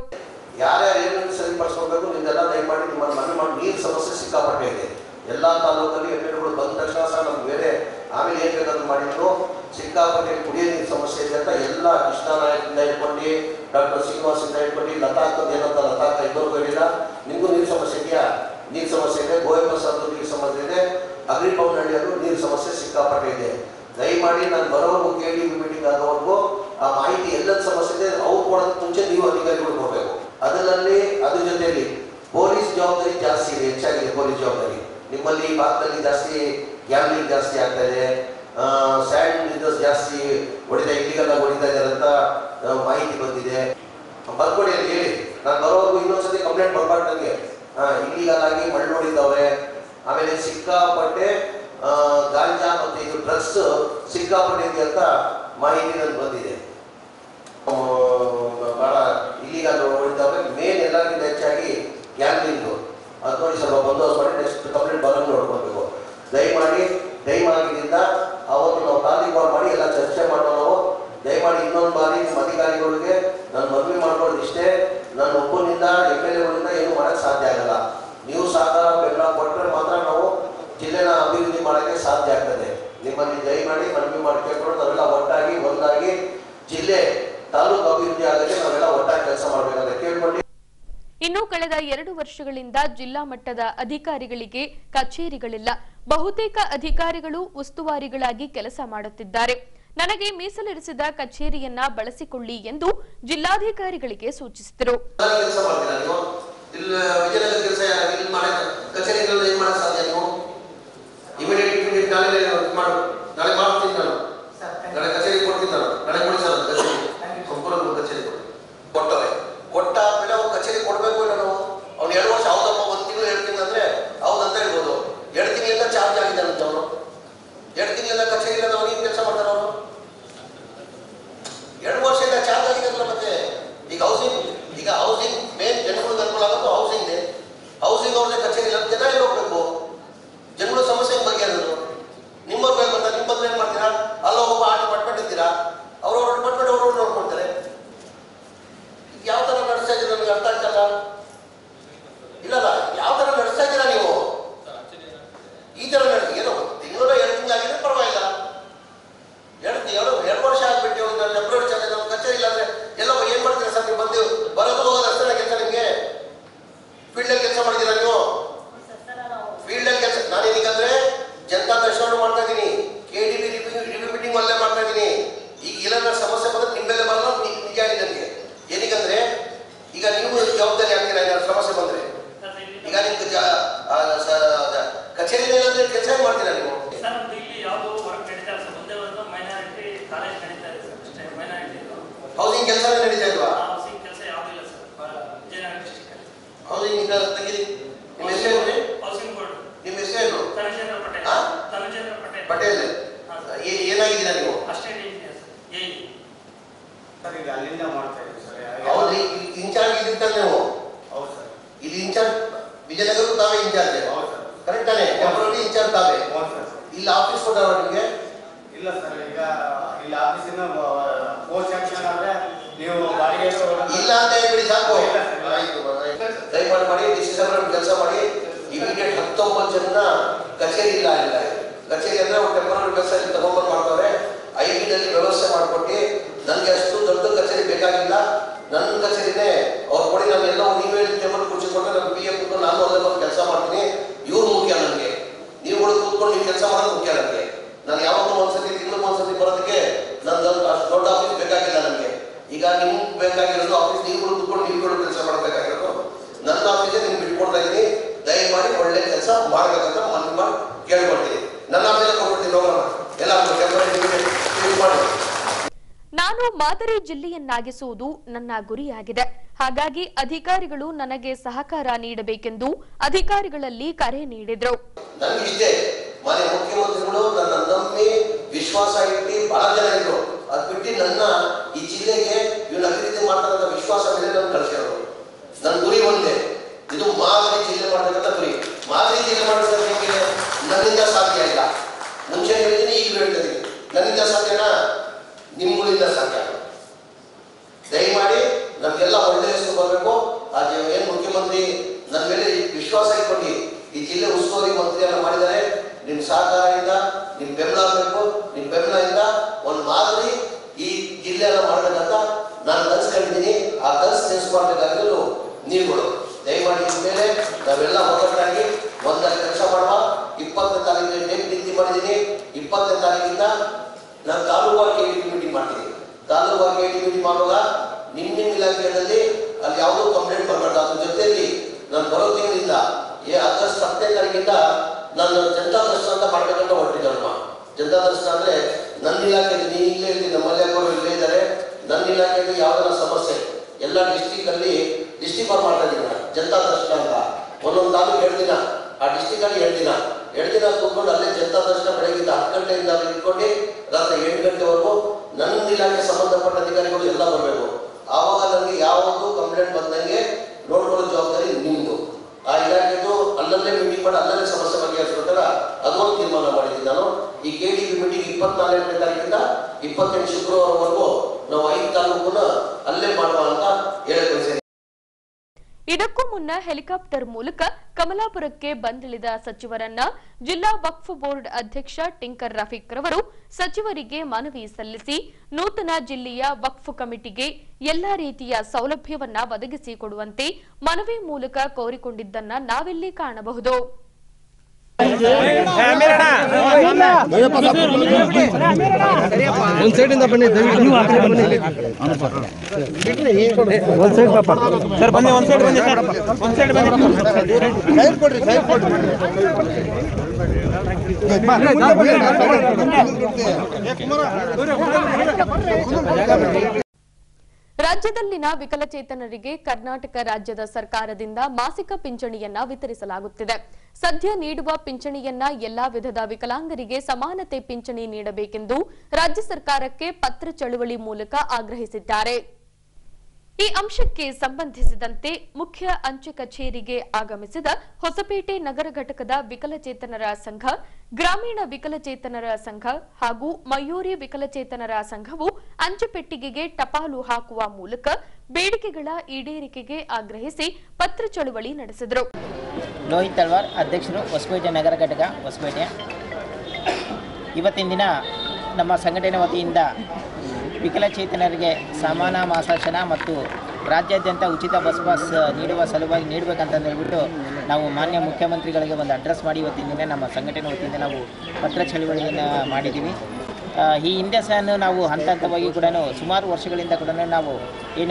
ಎಲ್ಲಾ ತಾಲೂಕಲ್ಲಿ ಎಮ್ಮೆಗಳು ಬಂದ ತಕ್ಷಣ ಸಹ ನಮ್ಗೆ ಬೇರೆ ಆಮೇಲೆ ಏನ್ ಬೇಕಾದ್ರೂ ಮಾಡಿದ್ರು. ಸಿಕ್ಕಾಪಟ್ಟೆ ಕುಡಿಯೋ ನೀರು ಸಮಸ್ಯೆ ಇದೆ ಅಂತ ಎಲ್ಲ ಕೃಷ್ಣ ನಾಯಕರಿಂದ ಇಟ್ಕೊಂಡು ಡಾಕ್ಟರ್ ಶ್ರೀನಿವಾಸದಿಂದ ಇಟ್ಕೊಂಡು ಲತಾಕ್ ಏನಂತ ಲತಾಕ್ ಇಬ್ಬರಿಗೂ ಹೇಳಿಲ್ಲ. ನಿಮಗೂ ನೀರು ಸಮಸ್ಯೆ ಇದೆಯಾ? ನೀರು ಸಮಸ್ಯೆ ಇದೆ. ಗೋಯಪ್ರಸಾದ್ ನೀರು ಸಮಸ್ಯೆ ಇದೆ. ಅಗ್ರಿಪೌನಹಳ್ಳಿಯಲ್ಲೂ ನೀರು ಸಮಸ್ಯೆ ಸಿಕ್ಕಾಪಟ್ಟೆ ಇದೆ. ದಯಮಾಡಿ ನಾನು ಬರೋವರೆಗೂ KDB ಮೀಟಿಂಗ್ ಆಗೋವರೆಗೂ ಆ ಮಾಹಿತಿ ಎಲ್ಲದ ಸಮಸ್ಯೆ ಇದೆ ಅವ್ರು ಕೊಡೋದಕ್ಕೆ ಮುಂಚೆ ನೀವು ಅಧಿಕಾರಿಗಳು ಕೊಡಬೇಕು. ಅದರಲ್ಲಿ ಅದ್ರ ಜೊತೆಯಲ್ಲಿ ಪೊಲೀಸ್ ಜವಾಬ್ದಾರಿ ಜಾಸ್ತಿ ಇದೆ, ಹೆಚ್ಚಾಗಿದೆ ಪೊಲೀಸ್ ಜವಾಬ್ದಾರಿ. ನಿಮ್ಮಲ್ಲಿ ಈ ಭಾಗದಲ್ಲಿ ಜಾಸ್ತಿ ಗ್ಯಾಮ್ಲಿಂಗ್ ಜಾಸ್ತಿ ಆಗ್ತಾ ಇದೆ, ಸ್ಯಾಂಡ್ ಬಿಸ್ನೆಸ್ ಜಾಸ್ತಿ ಹೊಡಿತಾ ಇಲ್ಲಿಗೆಲ್ಲ ಹೊಡಿತಾ ಇದ್ದಾರೆ ಅಂತ ಮಾಹಿತಿ ಬಂದಿದೆ. ಬರ್ಕೊಡಿ ಅಂತ ಹೇಳಿ ನಾನು ಬರೋವರೆಗೂ ಇನ್ನೊಂದ್ಸತಿ ಕಂಪ್ಲೇಂಟ್ ಬರ್ಬಾರ್ದು ನನಗೆ. ಇಲ್ಲಿಗಲ್ ಆಗಿ ಮಣ್ಣು ಹೊಡಿತಾವ್ರೆ, ಆಮೇಲೆ ಸಿಕ್ಕಾಪಟ್ಟೆ ಗಾಂಜಾ ಮತ್ತೆ ಇದು ಡ್ರಗ್ಸ್ ಸಿಕ್ಕಾಪಟ್ಟೆ ಇದೆ ಅಂತ ಮಾಹಿತಿ ನನಗೆ ಬಂದಿದೆ. ಬಹಳ ಇಲ್ಲಿಗಲ್ ಹೊಡಿತಾವ್ರೆ. ಮೇನ್ ಎಲ್ಲರಿಗಿಂತ ಹೆಚ್ಚಾಗಿ ಗ್ಯಾಮ್ಲಿಂಗು ಅದು ನೋಡಿ ಸ್ವಲ್ಪ ಬಂದೋಬಸ್ತ್ ಮಾಡಿ ನೆಕ್ಸ್ಟ್ ಕಂಪ್ಲೇಂಟ್ ಬರೋದು ನೋಡ್ಕೊಳ್ಬೇಕು. ದಯಮಾಡಿದಿಂದ ಅವತ್ತು ನಾವು ಖಾಲಿ ಕಾಲ್ ಮಾಡಿ ಎಲ್ಲ ಚರ್ಚೆ ಮಾಡೋಣ. ನಾವು ದಯಮಾಡಿ ಇನ್ನೊಂದು ಬಾರಿ ನಿಮ್ಮ ಅಧಿಕಾರಿಗಳಿಗೆ ನಾನು ಮನವಿ ಮಾಡ್ಕೊಳ್ಳೋದು ಇಷ್ಟೇ, ನನ್ನ ಒಬ್ಬನಿಂದ MLAಗಳಿಂದ ಏನು ಮಾಡೋಕ್ಕೆ ಸಾಧ್ಯ ಆಗಲ್ಲ. ನೀವು ಸಹಕಾರ ಬೆಂಬಲ ಕೊಟ್ಟರೆ ಮಾತ್ರ ನಾವು ಜಿಲ್ಲೆನ ಅಭಿವೃದ್ಧಿ ಮಾಡೋಕ್ಕೆ ಸಾಧ್ಯ ಆಗ್ತದೆ. ನಿಮ್ಮಲ್ಲಿ ದಯಮಾಡಿ ಮನವಿ ಮಾಡಿ ಕೇಳ್ಕೊಂಡು ನಾವೆಲ್ಲ ಒಟ್ಟಾಗಿ ಒಂದಾಗಿ ಜಿಲ್ಲೆ ತಾಲೂಕು ಅಭಿವೃದ್ಧಿ ಆಗೋಕ್ಕೆ ನಾವೆಲ್ಲ ಒಟ್ಟಾಗಿ ಕೆಲಸ ಮಾಡಬೇಕಂತ ಕೇಳ್ಕೊಂಡು. ಇನ್ನು ಕಳೆದ 2 ವರ್ಷಗಳಿಂದ ಜಿಲ್ಲಾ ಮಟ್ಟದ ಅಧಿಕಾರಿಗಳಿಗೆ ಕಚೇರಿಗಳಿಲ್ಲ. ಬಹುತೇಕ ಅಧಿಕಾರಿಗಳು ಉಸ್ತುವಾರಿಗಳಾಗಿ ಕೆಲಸ ಮಾಡುತ್ತಿದ್ದಾರೆ. ನನಗೆ ಮೀಸಲಿರಿಸಿದ ಕಚೇರಿಯನ್ನ ಬಳಸಿಕೊಳ್ಳಿ ಎಂದು ಜಿಲ್ಲಾಧಿಕಾರಿಗಳಿಗೆ ಸೂಚಿಸಿದರು. ಕೊಟ್ಟಾದ್ಮೇಲೆ ಅವ್ರು ಕಚೇರಿ ಕೊಡ್ಬೇಕು ಇಲ್ಲ. ನಾವು ಅವ್ನು 2 ವರ್ಷ ಹೌದಪ್ಪ 1 ತಿಂಗಳು 2 ತಿಂಗಳು ಅಂದ್ರೆ ಹೌದಂತ ಹೇಳ್ಬೋದು. 2 ತಿಂಗಳಿಂದ ಚಾರ್ಜ್ ಆಗಿದ್ದಾನಂತೆ ಅವನು. 2 ತಿಂಗಳಿಂದ ಕಚೇರಿ ಇಲ್ಲ, ಅವ್ನು ಏನು ಕೆಲಸ ಮಾಡ್ತಾರೆ ಅವರು? 2 ವರ್ಷದಿಂದ ಚಾರ್ಜ್ ಆಗಿದ್ದಾನಲ್ಲ. ಮತ್ತೆ ಈಗ ಹೌಸಿಂಗ್ ಮೇನ್ ಜನಗಳಿಗೆ ಅನುಕೂಲ ಆಗೋದು ಹೌಸಿಂಗ್ ಇದೆ. ಹೌಸಿಂಗ್ ಅವ್ರದ್ದೇ ಕಚೇರಿ ಇಲ್ಲ, ಜನ ಎಲ್ಲಿ ಹೋಗ್ಬೇಕು? ಜನಗಳ ಸಮಸ್ಯೆ ಬಗ್ಗೆ ಅದು ನಿಮ್ಮವ್ರ ಮೇಲೆ ಬರ್ತಾರೆ. ನಿಮ್ಮ ಬಂದ್ರೆ ಏನ್ ಮಾಡ್ತೀರಾ? ಅಲ್ಲ ಒಬ್ಬ ಆ ಡಿಪಾರ್ಟ್ಮೆಂಟ್ ಇದ್ದೀರಾ, ಅವ್ರವ್ರ ಡಿಪಾರ್ಟ್ಮೆಂಟ್ ಅವ್ರವ್ರು ನೋಡ್ಕೊಳ್ತಾರೆ. ಯಾವ ತರ ನಡೆಸ್ತಾ ಇದ್ದೀರಾ ನನಗೆ ಅರ್ಥ ಆಗ್ತಲ್ಲ. ಇಲ್ಲಲ್ಲ, ಯಾವ ತರ ನಡೆಸ್ತಾ ಇದ್ದೀರಾ ನೀವು? ಈ ತರ ನಡೆಸಿ ಏನೋ ತಿಂಗಳ 2 ತಿಂಗಳಾಗಿದೆ ಪರವಾಗಿಲ್ಲ. 2 ವರ್ಷ ಆಗ್ಬಿಟ್ಟು ಫೆಬ್ರವರಿ ಚಾರ್ಜ್ ನಮ್ಮ ಕಚೇರಿ ಇಲ್ಲ ಅಂದ್ರೆ ಎಲ್ಲ ಏನ್ ಮಾಡ್ತೀರಾ ಸರ್? ನೀವು ಬಂದು ಬರೋದು ಹೋಗೋದು ಅಷ್ಟೇ ಕೆಲಸ ನಿಮ್ಗೆ? ಫೀಲ್ಡ್ ಅಲ್ಲಿ ಕೆಲಸ ಮಾಡಿದ್ದೀರಾ ನೀವು? ಫೀಲ್ಡ್ ಅಲ್ಲಿ ಕೆಲಸ ನಾನೇನೀಗಂದ್ರೆ ಜನತಾ ದರ್ಶನ ಮಾಡ್ತಾ ಇದ್ದೀನಿ, KDB ರಿವ್ಯೂ ಮೀಟಿಂಗ್ ಅಲ್ಲೇ ಮಾಡ್ತಾ ಇದ್ದೀನಿ. ಈಗ ಏನಾದ್ರು ಸಮಸ್ಯೆ ಬಂದ್ರೆ ನಿಮ್ಮ ಮೇಲೆ ಬರಲ್ಲ, ನಿಜ ಆಗಿದೆ ನನಗೆ. ಏನಕ್ಕಂದ್ರೆ ಈಗ ನೀವು ಜವಾಬ್ದಾರಿ ಆಗ್ತೀರಾ ಏನಾದ್ರು ಸಮಸ್ಯೆ ಬಂದ್ರೆ. ಈಗ ನಿಮ್ಗೆ ಕಚೇರಿ ಅಂದ್ರೆ ಕೆಲಸ ಮಾಡ್ತೀರಾ ನೀವು? ಹೌಸಿಂಗ್ ಕೆಲಸ ನಡೀತಾ ಇಲ್ವಾ? ಹೌಸಿಂಗ್ ನಿಮ್ಮ ಹೆಸರು? ನಿಮ್ಮ ಹೆಸರೇನು? ಪಟೇಲ್. ಏನಾಗಿದ್ದೀರಾ ನೀವು? ಹೌದು, ಇನ್ಚಾರ್ಜ್ ಇದ್ದಿರ್ತಾರೆ ನೀವು. ಇಲ್ಲಿ ಇನ್ಚಾರ್ಜ್ ವಿಜಯನಗರ ತಾವೇ ಇನ್ಚಾರ್ಜ್, ಕರೆಕ್ಟ್ ತಾನೆ? ಟೆಂಪರರಿ ಇನ್ಚಾರ್ಜ್ ತಾವೇ. ಇಲ್ಲಿ ಆಫೀಸ್ ಕೊಟ್ಟಾರ ನಿಮಗೆ? ಇಲ್ಲ ಸರ್, ಈಗ ಇಲ್ಲಿ ಆಫೀಸಿನ ಪೋಸ್ಟ್ ಆಕ್ಷನ್ ಆದ್ರೆ ನೀವು ಬಾಡಿಗೆ ಇಲ್ಲ ಅಂತ ಹೇಳ್ಬಿಡಿ ಸಾಕು. ದಯಮಾಡಿ ಮಾಡಿ ಡಿಸಿಷನ್ ಕೆಲಸ ಮಾಡಿ. ಇಮಿಡಿಯೇಟ್ 19 ಜನ ಕಚೇರಿ ಇಲ್ಲ. ಕಚೇರಿ ಅಂದ್ರೆ ಟೆಂಪರರಿ ಕೆಲಸ ತಗೊಂಡ್ಬಂದು ಮಾಡ್ತಾರೆ. IB ನಲ್ಲಿ ವ್ಯವಸ್ಥೆ ಮಾಡ್ಕೊಟ್ಟು ನನಗೆ ಅಷ್ಟು ದೊಡ್ಡ ಕಚೇರಿ ಬೇಕಾಗಿಲ್ಲ, ನನ್ನ ಕಚೇರಿನೇ ಅವ್ರು ಕೊಡಿ, ನಾನೆಲ್ಲ ನೀವೇ ಟೇಬಲ್ ಕುರ್ಚಿ ಕೊಟ್ಟರೆ ನಮ್ಮ ಪಿ ಎಫ್ ನಾನು ಅಲ್ಲೇ ಬಂದು ಕೆಲಸ ಮಾಡ್ತೀನಿ, ಇವ್ರು ಮುಖ್ಯ ನನಗೆ, ನೀವುಗಳು ಕೂತ್ಕೊಂಡು ನೀವು ಕೆಲಸ ಮಾಡೋದು ಮುಖ್ಯ ನನಗೆ. ನಾನು ಯಾವಾಗಲೂ ಒಂದ್ಸತಿ ತಿಂಗಳು ಒಂದ್ಸತಿ ಬರೋದಕ್ಕೆ ನಂದು ಅಷ್ಟು ದೊಡ್ಡ ಆಫೀಸ್ ಬೇಕಾಗಿಲ್ಲ ನನಗೆ. ಈಗ ನಿಮ್ಗೆ ಬೇಕಾಗಿರೋದು ಆಫೀಸ್ ನೀವುಗಳು ಕೂತ್ಕೊಂಡು ನೀವುಗಳು ಕೆಲಸ ಮಾಡಬೇಕಾಗಿರೋದು, ನನ್ನ ಆಫೀಸೇ ನಿಮ್ಗೆ ಬಿಟ್ಕೊಡ್ತಾ ಇದ್ದೀನಿ, ದಯಮಾಡಿ ಒಳ್ಳೆ ಕೆಲಸ ಮಾಡ್ಬೇಕಂತ ಮನವಿ ಮಾಡಿ ಕೇಳ್ಕೊಳ್ತೀನಿ. ನನ್ನ ಆಫೀಸೇ ಕೊಟ್ಬಿಡ್ತೀನಿ, ಹೋಗೋಣ ಎಲ್ಲ ಮಾಡಿ. ನಾನು ಮಾದರಿ ಜಿಲ್ಲೆಯನ್ನಾಗಿಸುವುದು ನನ್ನ ಗುರಿಯಾಗಿದೆ. ಹಾಗಾಗಿ ಅಧಿಕಾರಿಗಳು ನನಗೆ ಸಹಕಾರ ನೀಡಬೇಕೆಂದು ಅಧಿಕಾರಿಗಳಲ್ಲಿ ಕರೆ ನೀಡಿದ್ರು. ನನಗಿಷ್ಟೇ ಮಾನ್ಯ ಮುಖ್ಯಮಂತ್ರಿಗಳು ನನ್ನ ನಂಬಿ ವಿಶ್ವಾಸ ಇಟ್ಟು ಬಹಳ ಜನ ಇದ್ರು, ಅದು ಬಿಟ್ಟು ನನ್ನ ಈ ಜಿಲ್ಲೆಗೆ ಇವ್ನ ಅಭಿವೃದ್ಧಿ ಮಾಡ್ತಾರಂತ ವಿಶ್ವಾಸ ಮೇಲೆ ನಾನು ಕಳಿಸಿರೋರು. ನನ್ನ ಗುರಿ ಒಂದೇ, ಇದು ಮಾದರಿ ಜಿಲ್ಲೆ ಮಾಡಬೇಕಂತ ಗುರಿ. ಮಾದರಿ ಜಿಲ್ಲೆ ಮಾಡಬೇಕಂದ್ರೆ ನನ್ನಿಂದ ಸಾಧ್ಯ ಇಲ್ಲ, ಮುಂಚೆ ಹೇಳಿದ್ದೀನಿ ಈಗ ಹೇಳ್ತೀನಿ, ನನ್ನಿಂದ ಸಾಧ್ಯನಾ ನಿಮ್ಗಳಿಂದ ಸಾಧ್ಯ. ದಯಮಾಡಿ ನಮಗೆಲ್ಲ ಒಳ್ಳೆ ಹೆಸರು ಬರಬೇಕು. ಏನು ಮುಖ್ಯಮಂತ್ರಿ ನನ್ನ ಮೇಲೆ ವಿಶ್ವಾಸ ಇಟ್ಕೊಂಡು ಈ ಜಿಲ್ಲೆ ಉಸ್ತುವಾರಿ ಮಂತ್ರಿಯನ್ನ ಮಾಡಿದ್ದಾರೆ, ನಿಮ್ಮ ಸಹಕಾರದಿಂದ ನಿಮ್ಮ ಬೆಂಬಲ ಆಗಬೇಕು, ನಿಮ್ಮ ಬೆಂಬಲದಿಂದ ಒಂದು ಮಾದರಿ ಈ ಜಿಲ್ಲೆಯನ್ನ ಮಾಡಬೇಕಂತ ನಾನು ಕನಸ್ಕೊಂಡಿದ್ದೀನಿ. ಆ ಕನಸು ನೆನಸು ಮಾಡಬೇಕಾಗಿರೋದು ನೀವುಗಳು. ದಯಮಾಡಿ ಇನ್ಮೇಲೆ ನಾವೆಲ್ಲ ಒಗ್ಗಟ್ಟಾಗಿ ಒಂದಲ್ಲಿ ಕೆಲಸ ಮಾಡುವ. 20ನೇ ತಾರೀಕಿಗೆ ಡೇಟ್ ನಿಗದಿ ಮಾಡಿದ್ದೀನಿ. 20ನೇ ತಾರೀಕಿಂದ ನಾನು ತಾಲೂಕು ಮೀಟಿಂಗ್ ಮಾಡ್ತೀನಿ. ತಾಲೂಕು ಮೀಟಿಂಗ್ ಮಾಡುವಾಗ ನಿಮ್ಮ ಇಲಾಖೆಯಲ್ಲಿ ಅಲ್ಲಿ ಯಾವುದೋ ಕಂಪ್ಲೇಂಟ್ ಬರಬಾರ್ದು. ಅದ್ರ ಜೊತೆಯಲ್ಲಿ ನಾನು ಬರೋ ತಿಂಗಳಿಂದ ಆಗಸ್ಟ್ 10ನೇ ತಾರೀಕಿಂದ ನಾನು ಜನತಾ ದರ್ಶನ ಅಂತ ಮಾಡ್ಬೇಕಂತ ಹೊರಟಿದ್ದಮ್ಮ. ಜನತಾ ದರ್ಶನ ಅಂದ್ರೆ ನನ್ನ ಇಲಾಖೆಯಲ್ಲಿ ನೀನು ಇಲ್ಲೇ ಇರ್ತೀನಿ, ನಮ್ಮಲ್ಲಿ ಅವರು ಇಲ್ಲೇ ಇದ್ದಾರೆ. ನನ್ನ ಇಲಾಖೆಯಲ್ಲಿ ಯಾವ್ದಾರ ಸಮಸ್ಯೆ ಎಲ್ಲ ಡಿಸ್ಟಿಕ್ ಅಲ್ಲಿ ಡಿಸ್ಟಿಕ್ ಅವ್ರು ಮಾಡ್ತಾ ಇದ್ದೀನಿ ಜನತಾ ದರ್ಶನ ಅಂತ. ಒಂದೊಂದು ತಾಲೂಕು 2 ದಿನ, ಆ ಡಿಸ್ಟಿಕ್ ಅಲ್ಲಿ 2 ದಿನ ಕೂತ್ಕೊಂಡು ಅಲ್ಲೇ ಜನತಾ ದರ್ಶನ ಬೆಳಗ್ಗೆ 10 ಗಂಟೆಯಿಂದ ಇಟ್ಕೊಂಡು ರಾತ್ರಿ 7 ಗಂಟೆವರೆಗೂ ನನ್ನ ಇಲಾಖೆ ಸಂಬಂಧಪಟ್ಟ ಅಧಿಕಾರಿಗಳು ಎಲ್ಲ ಬರಬೇಕು. ಆವಾಗ ನನಗೆ ಯಾವುದು ಕಂಪ್ಲೇಂಟ್ ಬಂದಂಗೆ ನೋಡ್ಕೊಳ್ಳೋ ಜವಾಬ್ದಾರಿ ನಿಮ್ದು. ಆ ಇಲಾಖೆದು ಅಲ್ಲಲ್ಲೇ ಮೀಟಿಂಗ್ ಮಾಡಿ ಅಲ್ಲಲ್ಲೇ ಸಮಸ್ಯೆ ಬಗೆಹರಿಸ್ಕೊಳ್ತಾರ ಅದೊಂದು ತೀರ್ಮಾನ ಮಾಡಿದ್ದೀನಿ ನಾನು. ಈ KDB ಮೀಟಿಂಗ್ 24ನೇ ತಾರೀಕಿಂದ 28 ಶುಕ್ರವಾರವರೆಗೂ ನಾವು 5 ತಾಲೂಕನ್ನ ಅಲ್ಲೇ ಮಾಡುವ ಅಂತ ಹೇಳಕ್ಕೆ. ಇದಕ್ಕೂ ಮುನ್ನ ಹೆಲಿಕಾಪ್ಟರ್ ಮೂಲಕ ಕಮಲಾಪುರಕ್ಕೆ ಬಂದಿಳಿದ ಸಚಿವರನ್ನ ಜಿಲ್ಲಾ ವಕ್ಫ್ ಬೋರ್ಡ್ ಅಧ್ಯಕ್ಷ ಟಿಂಕರ್ ರಫೀಕ್ ರವರು ಸಚಿವರಿಗೆ ಮನವಿ ಸಲ್ಲಿಸಿ ನೂತನ ಜಿಲ್ಲೆಯ ವಕ್ಫ್ ಕಮಿಟಿಗೆ ಎಲ್ಲಾ ರೀತಿಯ ಸೌಲಭ್ಯವನ್ನ ಒದಗಿಸಿಕೊಡುವಂತೆ ಮನವಿ ಮೂಲಕ ಕೋರಿಕೊಂಡಿದ್ದನ್ನ ನಾವಿಲ್ಲಿ ಕಾಣಬಹುದು. ರಾಜ್ಯದಲ್ಲಿನ ವಿಕಲಚೇತನರಿಗೆ ಕರ್ನಾಟಕ ರಾಜ್ಯದ ಸರ್ಕಾರದಿಂದ ಮಾಸಿಕ ಪಿಂಚಣಿಯನ್ನ ವಿತರಿಸಲಾಗುತ್ತಿದೆ. ಸದ್ಯ ನೀಡುವ ಪಿಂಚಣಿಯನ್ನ ಎಲ್ಲಾ ವಿಧದ ವಿಕಲಾಂಗರಿಗೆ ಸಮಾನತೆ ಪಿಂಚಣಿ ನೀಡಬೇಕೆಂದು ರಾಜ್ಯ ಸರ್ಕಾರಕ್ಕೆ ಪತ್ರ ಚಳುವಳಿ ಮೂಲಕ ಆಗ್ರಹಿಸಿದ್ದಾರೆ. ಈ ಅಂಶಕ್ಕೆ ಸಂಬಂಧಿಸಿದಂತೆ ಮುಖ್ಯ ಅಂಚೆ ಕಚೇರಿಗೆ ಆಗಮಿಸಿದ ಹೊಸಪೇಟೆ ನಗರ ಘಟಕದ ವಿಕಲಚೇತನರ ಸಂಘ, ಗ್ರಾಮೀಣ ವಿಕಲಚೇತನರ ಸಂಘ ಹಾಗೂ ಮಯೂರಿ ವಿಕಲಚೇತನರ ಸಂಘವು ಅಂಚೆ ಪೆಟ್ಟಿಗೆಗೆ ಟಪಾಲು ಹಾಕುವ ಮೂಲಕ ಬೇಡಿಕೆಗಳ ಈಡೇರಿಕೆಗೆ ಆಗ್ರಹಿಸಿ ಪತ್ರ ಚಳುವಳಿ ನಡೆಸಿದರು. ಲೋಹಿತ್ ತಳವಾರ್, ಅಧ್ಯಕ್ಷರು, ಹೊಸಪೇಟೆ ನಗರ ಘಟಕ, ಹೊಸಪೇಟೆ. ಇವತ್ತಿನ ದಿನ ನಮ್ಮ ಸಂಘಟನೆ ವತಿಯಿಂದ ವಿಕಲಚೇತನರಿಗೆ ಸಮಾನ ಮಾಸಾಶನ ಮತ್ತು ರಾಜ್ಯಾದ್ಯಂತ ಉಚಿತ ಬಸ್ ಪಾಸ್ ನೀಡುವ ಸಲುವಾಗಿ ನೀಡಬೇಕಂತ ಹೇಳ್ಬಿಟ್ಟು ನಾವು ಮಾನ್ಯ ಮುಖ್ಯಮಂತ್ರಿಗಳಿಗೆ ಒಂದು ಅಡ್ರೆಸ್ ಮಾಡಿ ಇವತ್ತಿನ ದಿನ ನಮ್ಮ ಸಂಘಟನೆ ವತಿಯಿಂದ ನಾವು ಪತ್ರ ಚಳುವಳಿಯನ್ನು ಮಾಡಿದ್ದೀವಿ. ಈ ಹಿಂದೆ ಸಹ ನಾವು ಹಂತ ಹಂತವಾಗಿ ಕೂಡ ಸುಮಾರು ವರ್ಷಗಳಿಂದ ಕೂಡ ನಾವು ಏನು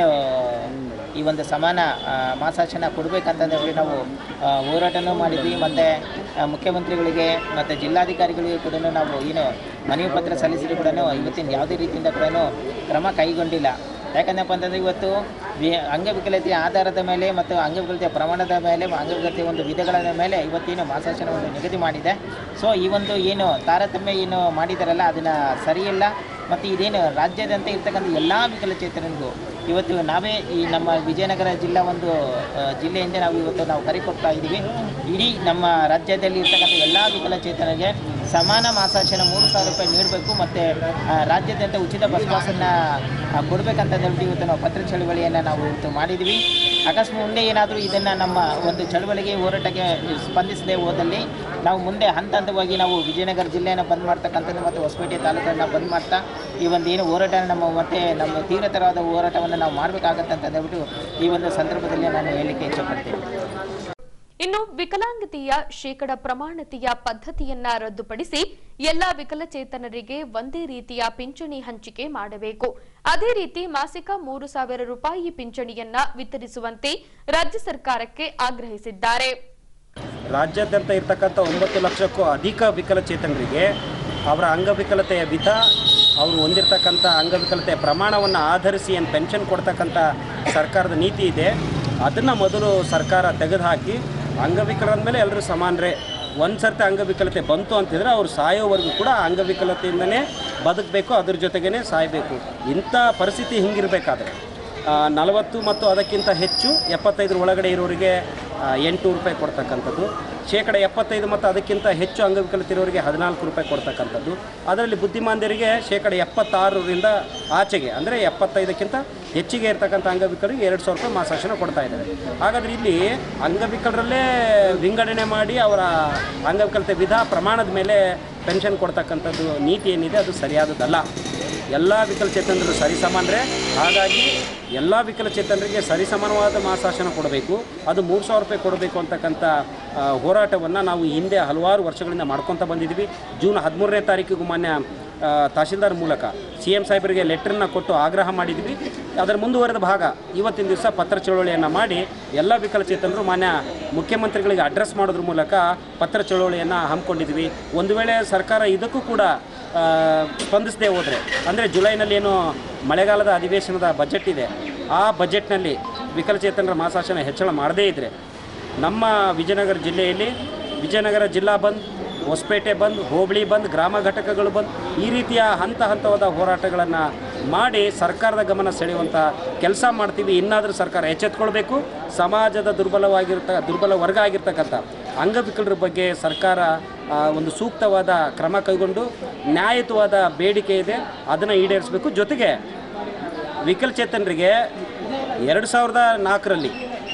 ಈ ಒಂದು ಸಮಾನ ಮಾಸಾಶನ ಕೊಡಬೇಕಂತಂದೇಳಿ ನಾವು ಹೋರಾಟನೂ ಮಾಡಿದ್ವಿ. ಮತ್ತು ಮುಖ್ಯಮಂತ್ರಿಗಳಿಗೆ ಮತ್ತು ಜಿಲ್ಲಾಧಿಕಾರಿಗಳಿಗೆ ಕೂಡ ನಾವು ಏನು ಮನವಿ ಪತ್ರ ಸಲ್ಲಿಸಿದ್ರು ಕೂಡ ಇವತ್ತಿನ ಯಾವುದೇ ರೀತಿಯಿಂದ ಕೂಡ ಕ್ರಮ ಕೈಗೊಂಡಿಲ್ಲ. ಯಾಕಂದಪ್ಪ ಅಂತಂದರೆ ಇವತ್ತು ಅಂಗವಿಕಲತೆಯ ಆಧಾರದ ಮೇಲೆ ಮತ್ತು ಅಂಗವಿಕಲತೆಯ ಪ್ರಮಾಣದ ಮೇಲೆ ಅಂಗವಿಕಲತೆಯ ಒಂದು ವಿಧಗಳ ಮೇಲೆ ಇವತ್ತೇನು ಮಾಸಾಶನ ಒಂದು ನಿಗದಿ ಮಾಡಿದೆ. ಸೊ ಈ ಒಂದು ಏನು ತಾರತಮ್ಯ ಏನು ಮಾಡಿದಾರಲ್ಲ ಅದನ್ನು ಸರಿಯಿಲ್ಲ. ಮತ್ತು ಇದೇನು ರಾಜ್ಯಾದ್ಯಂತ ಇರ್ತಕ್ಕಂಥ ಎಲ್ಲ ವಿಕಲಚೇತನರಿಗೂ ಇವತ್ತು ನಾವೇ ಈ ನಮ್ಮ ವಿಜಯನಗರ ಜಿಲ್ಲಾ ಒಂದು ಜಿಲ್ಲೆಯಿಂದ ನಾವು ಇವತ್ತು ಕರೆ ಕೊಡ್ತಾ ಇದ್ದೀವಿ. ಇಡೀ ನಮ್ಮ ರಾಜ್ಯದಲ್ಲಿ ಇರ್ತಕ್ಕಂಥ ಎಲ್ಲ ವಿಕಲಚೇತನರಿಗೆ ಸಮಾನ ಮಾಸಾಶನ 3,000 ರೂಪಾಯಿ ನೀಡಬೇಕು ಮತ್ತು ರಾಜ್ಯಾದ್ಯಂತ ಉಚಿತ ಬಸ್ ಪಾಸನ್ನು ಕೊಡಬೇಕಂತ ಹೇಳ್ಬಿಟ್ಟು ಇವತ್ತು ನಾವು ಪತ್ರ ಚಳವಳಿಯನ್ನು ನಾವು ಇವತ್ತು ಮಾಡಿದ್ವಿ. ಅಕಸ್ಮಾತ್ ಮುಂದೆ ಏನಾದರೂ ಇದನ್ನು ನಮ್ಮ ಒಂದು ಚಳವಳಿಗೆ ಹೋರಾಟಕ್ಕೆ ಸ್ಪಂದಿಸದೆ ಹೋದಲ್ಲಿ ನಾವು ಮುಂದೆ ಹಂತವಾಗಿ ನಾವು ವಿಜಯನಗರ ಜಿಲ್ಲೆಯನ್ನು ಬಂದ್ ಮಾಡ್ತಕ್ಕಂಥದ್ದು ಮತ್ತು ಹೊಸಪೇಟೆ ತಾಲೂಕನ್ನು ಬಂದ್ ಮಾಡ್ತಾ ಈ ಒಂದು ಏನು ಹೋರಾಟ ನಮ್ಮ ತೀವ್ರತರವಾದ ಹೋರಾಟವನ್ನು ನಾವು ಮಾಡಬೇಕಾಗತ್ತೆ ಅಂತ ಹೇಳ್ಬಿಟ್ಟು ಈ ಒಂದು ಸಂದರ್ಭದಲ್ಲಿ ನಾನು ಹೇಳಲಿಕ್ಕೆ ಇಷ್ಟಪಡ್ತೇನೆ. ಇನ್ನು ವಿಕಲಾಂಗತೆಯ ಶೇಕಡ ಪ್ರಮಾಣತೆಯ ಪದ್ಧತಿಯನ್ನ ರದ್ದುಪಡಿಸಿ ಎಲ್ಲಾ ವಿಕಲಚೇತನರಿಗೆ ಒಂದೇ ರೀತಿಯ ಪಿಂಚಣಿ ಹಂಚಿಕೆ ಮಾಡಬೇಕು. ಅದೇ ರೀತಿ ಮಾಸಿಕ 3,000 ರೂಪಾಯಿ ಪಿಂಚಣಿಯನ್ನ ವಿತರಿಸುವಂತೆ ರಾಜ್ಯ ಸರ್ಕಾರಕ್ಕೆ ಆಗ್ರಹಿಸಿದ್ದಾರೆ. ರಾಜ್ಯಾದ್ಯಂತ ಇರತಕ್ಕಂಥ 9 ಲಕ್ಷಕ್ಕೂ ಅಧಿಕ ವಿಕಲಚೇತನರಿಗೆ ಅವರ ಅಂಗವಿಕಲತೆಯ ವಿಧ, ಅವರು ಹೊಂದಿರತಕ್ಕಂಥ ಅಂಗವಿಕಲತೆಯ ಪ್ರಮಾಣವನ್ನು ಆಧರಿಸಿ ಏನು ಪೆನ್ಷನ್ ಕೊಡ್ತಕ್ಕಂಥ ಸರ್ಕಾರದ ನೀತಿ ಇದೆ, ಅದನ್ನು ಮೊದಲು ಸರ್ಕಾರ ತೆಗೆದುಹಾಕಿ ಅಂಗವಿಕಲರ ಮೇಲೆ ಎಲ್ಲರೂ ಸಮಾನರೇ. ಒಂದು ಸರ್ತಿ ಅಂಗವಿಕಲತೆ ಬಂತು ಅಂತಿದ್ರೆ ಅವರು ಸಾಯೋವರೆಗೂ ಕೂಡ ಅಂಗವಿಕಲತೆಯಿಂದನೇ ಬದುಕಬೇಕು, ಅದ್ರ ಜೊತೆಗೇ ಸಾಯಬೇಕು. ಇಂಥ ಪರಿಸ್ಥಿತಿ ಹಿಂಗಿರಬೇಕಾದ್ರೆ 40 ಮತ್ತು ಅದಕ್ಕಿಂತ ಹೆಚ್ಚು 75 ಒಳಗಡೆ ಇರೋರಿಗೆ 800 ರೂಪಾಯಿ ಕೊಡ್ತಕ್ಕಂಥದ್ದು, ಶೇಕಡ 75 ಮತ್ತು ಅದಕ್ಕಿಂತ ಹೆಚ್ಚು ಅಂಗವಿಕಲತೆ ಇರೋರಿಗೆ 14 ರೂಪಾಯಿ ಕೊಡ್ತಕ್ಕಂಥದ್ದು. ಅದರಲ್ಲಿ ಬುದ್ಧಿಮಾಂದ್ಯರಿಗೆ ಶೇಕಡ 76ರಿಂದ ಆಚೆಗೆ ಅಂದರೆ 75ಕ್ಕಿಂತ ಹೆಚ್ಚಿಗೆ ಇರ್ತಕ್ಕಂಥ ಅಂಗವಿಕಲರಿಗೆ 2,000 ರೂಪಾಯಿ ಮಾಸಾಶನ ಕೊಡ್ತಾ ಇದ್ದಾರೆ. ಹಾಗಾದರೆ ಇಲ್ಲಿ ಅಂಗವಿಕಲರಲ್ಲೇ ವಿಂಗಡಣೆ ಮಾಡಿ ಅವರ ಅಂಗವಿಕಲತೆ ವಿಧ ಪ್ರಮಾಣದ ಮೇಲೆ ಪೆನ್ಷನ್ ಕೊಡ್ತಕ್ಕಂಥದ್ದು ನೀತಿ ಏನಿದೆ ಅದು ಸರಿಯಾದದ್ದಲ್ಲ. ಎಲ್ಲ ವಿಕಲಚೇತನರು ಸರಿಸಮಾನರೇ. ಹಾಗಾಗಿ ಎಲ್ಲ ವಿಕಲಚೇತನರಿಗೆ ಸರಿಸಮಾನವಾದ ಮಾಸಾಶನ ಕೊಡಬೇಕು, ಅದು 3,000 ರೂಪಾಯಿ ಕೊಡಬೇಕು ಅಂತಕ್ಕಂಥ ಹೋರಾಟವನ್ನು ನಾವು ಹಿಂದೆ ಹಲವಾರು ವರ್ಷಗಳಿಂದ ಮಾಡ್ಕೊತ ಬಂದಿದ್ದೀವಿ. ಜೂನ್ 13ನೇ ತಾರೀಕಿಗೂ ಮಾನ್ಯ ತಹಶೀಲ್ದಾರ್ ಮೂಲಕ CM ಸಾಹೇಬರಿಗೆ ಲೆಟ್ರನ್ನ ಕೊಟ್ಟು ಆಗ್ರಹ ಮಾಡಿದ್ವಿ. ಅದರ ಮುಂದುವರೆದ ಭಾಗ ಇವತ್ತಿನ ದಿವಸ ಪತ್ರ ಚಳವಳಿಯನ್ನು ಮಾಡಿ ಎಲ್ಲ ವಿಕಲಚೇತನರು ಮಾನ್ಯ ಮುಖ್ಯಮಂತ್ರಿಗಳಿಗೆ ಅಡ್ರೆಸ್ ಮಾಡೋದ್ರ ಮೂಲಕ ಪತ್ರ ಚಳವಳಿಯನ್ನು ಹಮ್ಮಿಕೊಂಡಿದ್ವಿ. ಒಂದು ವೇಳೆ ಸರ್ಕಾರ ಇದಕ್ಕೂ ಕೂಡ ಸ್ಪಂದಿಸದೆ ಹೋದರೆ, ಅಂದರೆ ಜುಲೈನಲ್ಲಿ ಏನು ಮಳೆಗಾಲದ ಅಧಿವೇಶನದ ಬಜೆಟ್ ಇದೆ, ಆ ಬಜೆಟ್ನಲ್ಲಿ ವಿಕಲಚೇತನರ ಮಾಸಾಶನ ಹೆಚ್ಚಳ ಮಾಡದೇ ಇದ್ದರೆ ನಮ್ಮ ವಿಜಯನಗರ ಜಿಲ್ಲೆಯಲ್ಲಿ ವಿಜಯನಗರ ಜಿಲ್ಲಾ ಬಂದ್, ಹೊಸಪೇಟೆ ಬಂದ್, ಹೋಬಳಿ ಬಂದ್, ಗ್ರಾಮ ಘಟಕಗಳು ಬಂದ್, ಈ ರೀತಿಯ ಹಂತವಾದ ಹೋರಾಟಗಳನ್ನು ಮಾಡಿ ಸರ್ಕಾರದ ಗಮನ ಸೆಳೆಯುವಂಥ ಕೆಲಸ ಮಾಡ್ತೀವಿ. ಇನ್ನಾದರೂ ಸರ್ಕಾರ ಎಚ್ಚೆತ್ತುಕೊಳ್ಬೇಕು. ಸಮಾಜದ ದುರ್ಬಲ ವರ್ಗ ಆಗಿರ್ತಕ್ಕಂಥ ಅಂಗವಿಕಲರ ಬಗ್ಗೆ ಸರ್ಕಾರ ಒಂದು ಸೂಕ್ತವಾದ ಕ್ರಮ ಕೈಗೊಂಡು ನ್ಯಾಯಯುತವಾದ ಬೇಡಿಕೆ ಇದೆ ಅದನ್ನು ಈಡೇರಿಸಬೇಕು. ಜೊತೆಗೆ ವಿಕಲಚೇತನರಿಗೆ 2004ರಲ್ಲಿ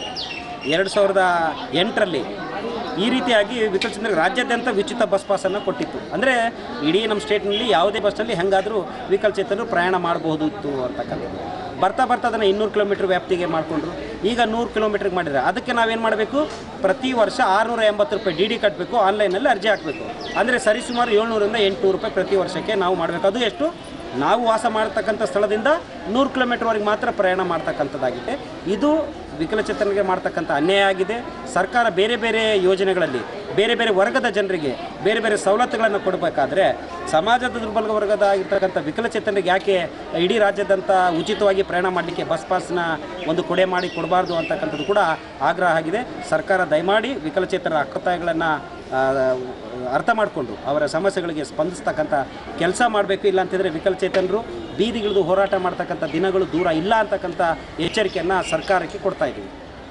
2008ರಲ್ಲಿ ಈ ರೀತಿಯಾಗಿ ವಿಕಲಚೇತನರಿಗೆ ರಾಜ್ಯಾದ್ಯಂತ ಉಚಿತ ಬಸ್ ಪಾಸನ್ನು ಕೊಟ್ಟಿತ್ತು. ಅಂದರೆ ಇಡೀ ನಮ್ಮ ಸ್ಟೇಟ್ನಲ್ಲಿ ಯಾವುದೇ ಬಸ್ನಲ್ಲಿ ಹೆಂಗಾದರೂ ವಿಕಲಚೇತನರು ಪ್ರಯಾಣ ಮಾಡಬಹುದಿತ್ತು ಅಂತಕ್ಕಂಥದ್ದು. ಬರ್ತಾ ಅದನ್ನು 200 ಕಿಲೋಮೀಟ್ರ್ ವ್ಯಾಪ್ತಿಗೆ ಮಾಡಿಕೊಂಡ್ರು. ಈಗ 100 ಕಿಲೋಮೀಟ್ರಿಗೆ ಮಾಡಿದರೆ ಅದಕ್ಕೆ ನಾವೇನು ಮಾಡಬೇಕು, ಪ್ರತಿ ವರ್ಷ 680 ರೂಪಾಯಿ DD ಕಟ್ಟಬೇಕು, ಆನ್ಲೈನಲ್ಲಿ ಅರ್ಜಿ ಹಾಕಬೇಕು. ಅಂದರೆ ಸರಿಸುಮಾರು 700ರಿಂದ 800 ರೂಪಾಯಿ ಪ್ರತಿ ವರ್ಷಕ್ಕೆ ನಾವು ಮಾಡಬೇಕು. ಅದು ಎಷ್ಟು, ನಾವು ವಾಸ ಮಾಡ್ತಕ್ಕಂಥ ಸ್ಥಳದಿಂದ 100 ಕಿಲೋಮೀಟ್ರ್ವರೆಗೆ ಮಾತ್ರ ಪ್ರಯಾಣ ಮಾಡ್ತಕ್ಕಂಥದ್ದಾಗಿದೆ. ಇದು ವಿಕಲಚೇತನರಿಗೆ ಮಾಡ್ತಕ್ಕಂಥ ಅನ್ಯಾಯ ಆಗಿದೆ. ಸರ್ಕಾರ ಬೇರೆ ಬೇರೆ ಯೋಜನೆಗಳಲ್ಲಿ ಬೇರೆ ಬೇರೆ ವರ್ಗದ ಜನರಿಗೆ ಬೇರೆ ಬೇರೆ ಸವಲತ್ತುಗಳನ್ನು ಕೊಡಬೇಕಾದ್ರೆ ಸಮಾಜದ ದುರ್ಬಲ ವರ್ಗದ ಆಗಿರ್ತಕ್ಕಂಥ ವಿಕಲಚೇತನರಿಗೆ ಯಾಕೆ ಇಡೀ ರಾಜ್ಯದಂತ ಉಚಿತವಾಗಿ ಪ್ರಯಾಣ ಮಾಡಲಿಕ್ಕೆ ಬಸ್ ಪಾಸ್ನ ಒಂದು ಕೊಡೆ ಮಾಡಿ ಕೊಡಬಾರ್ದು ಅಂತಕ್ಕಂಥದ್ದು ಕೂಡ ಆಗ್ರಹ ಆಗಿದೆ. ಸರ್ಕಾರ ದಯಮಾಡಿ ವಿಕಲಚೇತನರ ಹಕ್ಕುತ್ತಾಯಗಳನ್ನು ಅರ್ಥ ಮಾಡಿಕೊಂಡು ಅವರ ಸಮಸ್ಯೆಗಳಿಗೆ ಸ್ಪಂದಿಸ್ತಕ್ಕಂಥ ಕೆಲಸ ಮಾಡಬೇಕು. ಇಲ್ಲಾಂತಿದ್ರೆ ವಿಕಲಚೇತನರು ಬೀದಿಗಿಳಿದು ಹೋರಾಟ ಮಾಡ್ತಕ್ಕಂಥ ದಿನಗಳು ದೂರ ಇಲ್ಲ ಅಂತಕ್ಕಂಥ ಎಚ್ಚರಿಕೆಯನ್ನು ಸರ್ಕಾರಕ್ಕೆ ಕೊಡ್ತಾ ಇದ್ದೀವಿ.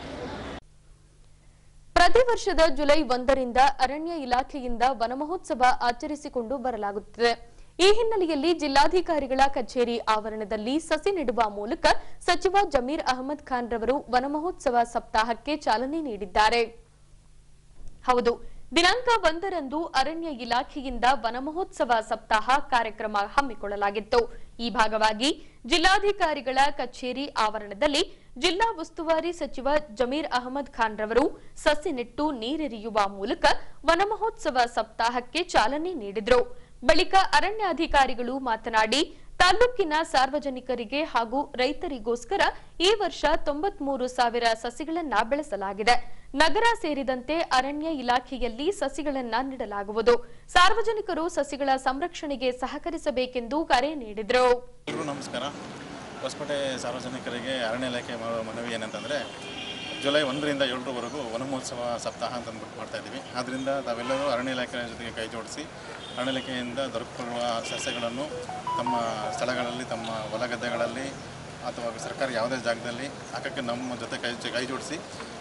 ಪ್ರತಿ ವರ್ಷದ ಜುಲೈ 1ರಿಂದ ಅರಣ್ಯ ಇಲಾಖೆಯಿಂದ ವನ ಮಹೋತ್ಸವ ಆಚರಿಸಿಕೊಂಡು ಬರಲಾಗುತ್ತಿದೆ. ಈ ಹಿನ್ನೆಲೆಯಲ್ಲಿ ಜಿಲ್ಲಾಧಿಕಾರಿಗಳ ಕಚೇರಿ ಆವರಣದಲ್ಲಿ ಸಸಿ ನೆಡುವ ಮೂಲಕ ಸಚಿವ ಜಮೀರ್ ಅಹಮದ್ ಖಾನ್ ರವರು ವನ ಮಹೋತ್ಸವ ಸಪ್ತಾಹಕ್ಕೆ ಚಾಲನೆ ನೀಡಿದ್ದಾರೆ. ಹೌದು, ದಿನಾಂಕ 1ರಂದು ಅರಣ್ಯ ಇಲಾಖೆಯಿಂದ ವನ ಮಹೋತ್ಸವ ಸಪ್ತಾಹ ಕಾರ್ಯಕ್ರಮ ಹಮ್ಮಿಕೊಳ್ಳಲಾಗಿತ್ತು. ಈ ಭಾಗವಾಗಿ ಜಿಲ್ಲಾಧಿಕಾರಿಗಳ ಕಚೇರಿ ಆವರಣದಲ್ಲಿ ಜಿಲ್ಲಾ ಉಸ್ತುವಾರಿ ಸಚಿವ ಜಮೀರ್ ಅಹಮದ್ ಖಾನ್ ರವರು ಸಸಿ ನೆಟ್ಟು ನೀರೆರೆಯುವ ಮೂಲಕ ವನ ಮಹೋತ್ಸವ ಸಪ್ತಾಹಕ್ಕೆ ಚಾಲನೆ ನೀಡಿದರು. ಬಳಿಕ ಅರಣ್ಯಾಧಿಕಾರಿಗಳು ಮಾತನಾಡಿ, ತಾಲೂಕಿನ ಸಾರ್ವಜನಿಕರಿಗೆ ಹಾಗೂ ರೈತರಿಗೋಸ್ಕರ ಈ ವರ್ಷ 93,000 ಸಸಿಗಳನ್ನು ಬೆಳೆಸಲಾಗಿದೆ. ನಗರ ಸೇರಿದಂತೆ ಅರಣ್ಯ ಇಲಾಖೆಯಲ್ಲಿ ಸಸಿಗಳನ್ನು ನೆಡಲಾಗುವುದು. ಸಾರ್ವಜನಿಕರು ಸಸಿಗಳ ಸಂರಕ್ಷಣೆಗೆ ಸಹಕರಿಸಬೇಕೆಂದು ಕರೆ ನೀಡಿದರು. ನಮಸ್ಕಾರ. ಹೊಸಪೇಟೆ ಸಾರ್ವಜನಿಕರಿಗೆ ಅರಣ್ಯ ಇಲಾಖೆ ಮಾಡುವ ಮನವಿ ಏನಂತಂದರೆ, ಜುಲೈ 1ರಿಂದ 7ರವರೆಗೂ ವನ ಮಹೋತ್ಸವ ಸಪ್ತಾಹ ಅಂತ ಅಂದ್ಬಿಟ್ಟು ಮಾಡ್ತಾ ಇದ್ದೀವಿ. ಆದ್ದರಿಂದ ತಾವೆಲ್ಲರೂ ಅರಣ್ಯ ಇಲಾಖೆ ಜೊತೆಗೆ ಕೈ ಜೋಡಿಸಿ ಅರಣ್ಯ ಇಲಾಖೆಯಿಂದ ದೊರಕಿರುವ ಸಸ್ಯಗಳನ್ನು ತಮ್ಮ ಸ್ಥಳಗಳಲ್ಲಿ, ತಮ್ಮ ಹೊಲ ಗದ್ದೆಗಳಲ್ಲಿ ಅಥವಾ ಸರ್ಕಾರ ಯಾವುದೇ ಜಾಗದಲ್ಲಿ ಹಾಕೋಕ್ಕೆ ನಮ್ಮ ಜೊತೆ ಕೈ ಜೋಡಿಸಿ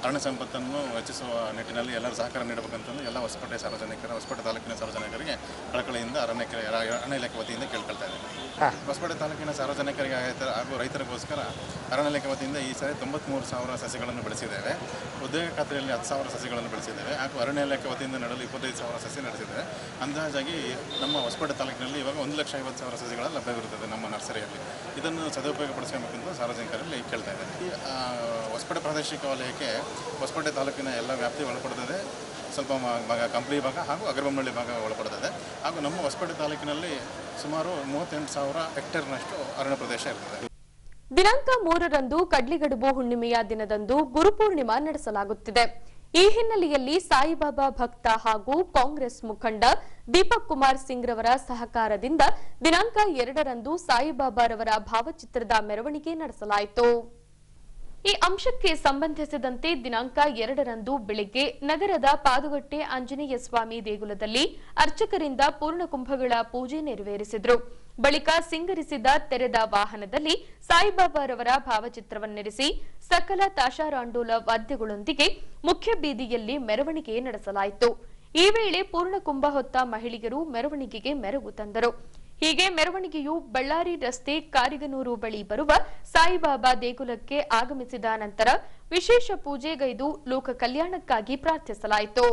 ಅರಣ್ಯ ಸಂಪತ್ತನ್ನು ಹೆಚ್ಚಿಸುವ ನಿಟ್ಟಿನಲ್ಲಿ ಎಲ್ಲರೂ ಸಹಕಾರ ನೀಡಬೇಕಂತಂದು ಎಲ್ಲ ಹೊಸಕೋಟೆ ಸಾರ್ವಜನಿಕರ, ಹೊಸಕೋಟೆ ತಾಲೂಕಿನ ಸಾರ್ವಜನಿಕರಿಗೆ ಕಳಕಳಿಯಿಂದ ಅರಣ್ಯ ಇಲಾಖೆ ವತಿಯಿಂದ ಕೇಳ್ಕೊಳ್ತಾ ಇದ್ದೇನೆ. ಹೊಸಕೋಟೆ ತಾಲೂಕಿನ ಸಾರ್ವಜನಿಕರಿಗೆ ಹಾಗೂ ರೈತರಿಗೋಸ್ಕರ ಅರಣ್ಯ ಇಲಾಖೆ ವತಿಯಿಂದ ಈ ಸಾರಿ 93,000 ಸಸಿಗಳನ್ನು ಬೆಳೆಸಿದ್ದೇವೆ. ಉದ್ಯೋಗ ಖಾತ್ರಿಯಲ್ಲಿ 10,000 ಸಸಿಗಳನ್ನು ಬೆಳೆಸಿದ್ದೇವೆ ಹಾಗೂ ಅರಣ್ಯ ಇಲಾಖೆ ವತಿಯಿಂದ ನಡೆಯಲು 25,000 ಸಸಿ ನಡೆಸಿದ್ದೇವೆ. ಅಂದಾಜಾಗಿ ನಮ್ಮ ಹೊಸಕೋಟೆ ತಾಲೂಕಿನಲ್ಲಿ ಇವಾಗ 1,50,000 ಸಸಿಗಳ ಲಭ್ಯವಿರುತ್ತದೆ ನಮ್ಮ ನರ್ಸರಿಯಲ್ಲಿ. ಇದನ್ನು ಸದುಪಯೋಗ ಪಡಿಸಬೇಕೆಂದು ಸಾರ್ವಜನಿಕರಲ್ಲಿ ಕೇಳ್ತಾ ಇದ್ದೇನೆ. ಈ ಹೊಸಕೋಟೆ ಪ್ರಾದೇಶಿಕ ವಲಯಕ್ಕೆ ಹೊಸಕೋಟೆ ತಾಲೂಕಿನ ಎಲ್ಲ ವ್ಯಾಪ್ತಿ ಒಳಪಡುತ್ತದೆ. ಸ್ವಲ್ಪ ಭಾಗ ಕಂಪ್ಲಿ ಭಾಗ ಹಾಗೂ ಅಗರಬೊಮ್ಮಳ್ಳಿ ಭಾಗ ಒಳಪಡುತ್ತದೆ. ಹಾಗೂ ನಮ್ಮ ಹೊಸಕೋಟೆ ತಾಲೂಕಿನಲ್ಲಿ ಸುಮಾರು 38,000 ಹೆಕ್ಟೇರ್ನಷ್ಟು ಅರಣ್ಯ ಪ್ರದೇಶ ಇರುತ್ತದೆ. ದಿನಾಂಕ 3ರಂದು ಕಡ್ಲಿಗಡುಬು ಹುಣ್ಣಿಮೆಯ ದಿನದಂದು ಗುರುಪೂರ್ಣಿಮಾ ನಡೆಸಲಾಗುತ್ತಿದೆ. ಈ ಹಿನ್ನೆಲೆಯಲ್ಲಿ ಸಾಯಿಬಾಬಾ ಭಕ್ತ ಹಾಗೂ ಕಾಂಗ್ರೆಸ್ ಮುಖಂಡ ದೀಪಕ್ ಕುಮಾರ್ ಸಿಂಗ್ ರವರ ಸಹಕಾರದಿಂದ ದಿನಾಂಕ 2ರಂದು ಸಾಯಿಬಾಬಾರವರ ಭಾವಚಿತ್ರದ ಮೆರವಣಿಗೆ ನಡೆಸಲಾಯಿತು. ಈ ಅಂಶಕ್ಕೆ ಸಂಬಂಧಿಸಿದಂತೆ ದಿನಾಂಕ 2ರಂದು ಬೆಳಗ್ಗೆ ನಗರದ ಪಾದುಗಟ್ಟೆ ಆಂಜನೇಯ ಸ್ವಾಮಿ ದೇಗುಲದಲ್ಲಿ ಅರ್ಚಕರಿಂದ ಪೂರ್ಣಕುಂಭಗಳ ಪೂಜೆ ನೆರವೇರಿಸಿದರು. ಬಳಿಕ ಸಿಂಗರಿಸಿದ ತೆರೆದ ವಾಹನದಲ್ಲಿ ಸಾಯಿಬಾಬಾರವರ ಭಾವಚಿತ್ರವನ್ನಿರಿಸಿ ಸಕಲ ತಾಶಾರಾಂಡೋಲ ವಾದ್ಯಗಳೊಂದಿಗೆ ಮುಖ್ಯ ಬೀದಿಯಲ್ಲಿ ಮೆರವಣಿಗೆ ನಡೆಸಲಾಯಿತು. ಈ ವೇಳೆ ಪೂರ್ಣಕುಂಭ ಹೊತ್ತ ಮಹಿಳೆಯರು ಮೆರವಣಿಗೆಗೆ ಮೆರುಗು ತಂದರು. ಹೀಗೆ ಮೆರವಣಿಗೆಯು ಬಳ್ಳಾರಿ ರಸ್ತೆ ಕಾರಿಗನೂರು ಬಳಿ ಬರುವ ಸಾಯಿಬಾಬಾ ದೇಗುಲಕ್ಕೆ ಆಗಮಿಸಿದ ನಂತರ ವಿಶೇಷ ಪೂಜೆಗೈದು ಲೋಕ ಕಲ್ಯಾಣಕ್ಕಾಗಿ ಪ್ರಾರ್ಥಿಸಲಾಯಿತು.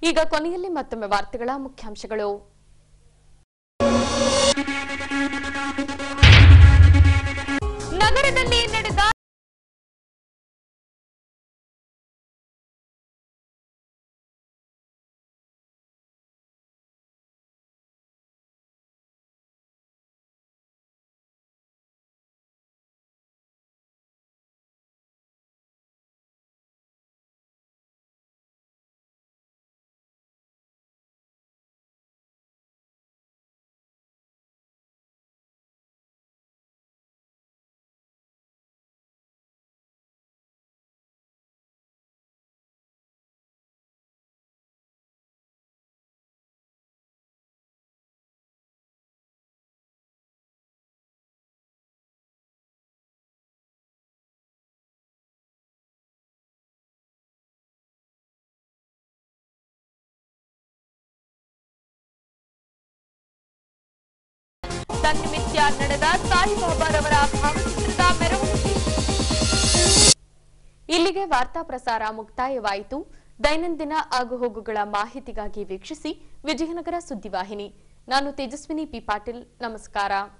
ಈಗ ಕೊನೆಯಲ್ಲಿ ಮತ್ತೊಮ್ಮೆ ವಾರ್ತೆಗಳ ಮುಖ್ಯಾಂಶಗಳು. ನಗರದಲ್ಲಿ ನಡೆದ ತನ್ನಿಮಿತ್ಯ ನಡೆದ ಸಾಯಿಬಾಬಾರವರ ಭಾವಚಿತ್ರದ ಮೆರವಣಿಗೆ. ಇಲ್ಲಿಗೆ ವಾರ್ತಾ ಪ್ರಸಾರ ಮುಕ್ತಾಯವಾಯಿತು. ದೈನಂದಿನ ಆಗುಹೋಗುಗಳ ಮಾಹಿತಿಗಾಗಿ ವೀಕ್ಷಿಸಿ ವಿಜಯನಗರ ಸುದ್ದಿವಾಹಿನಿ. ನಾನು ತೇಜಸ್ವಿನಿ ಪಿ ಪಾಟೀಲ್. ನಮಸ್ಕಾರ.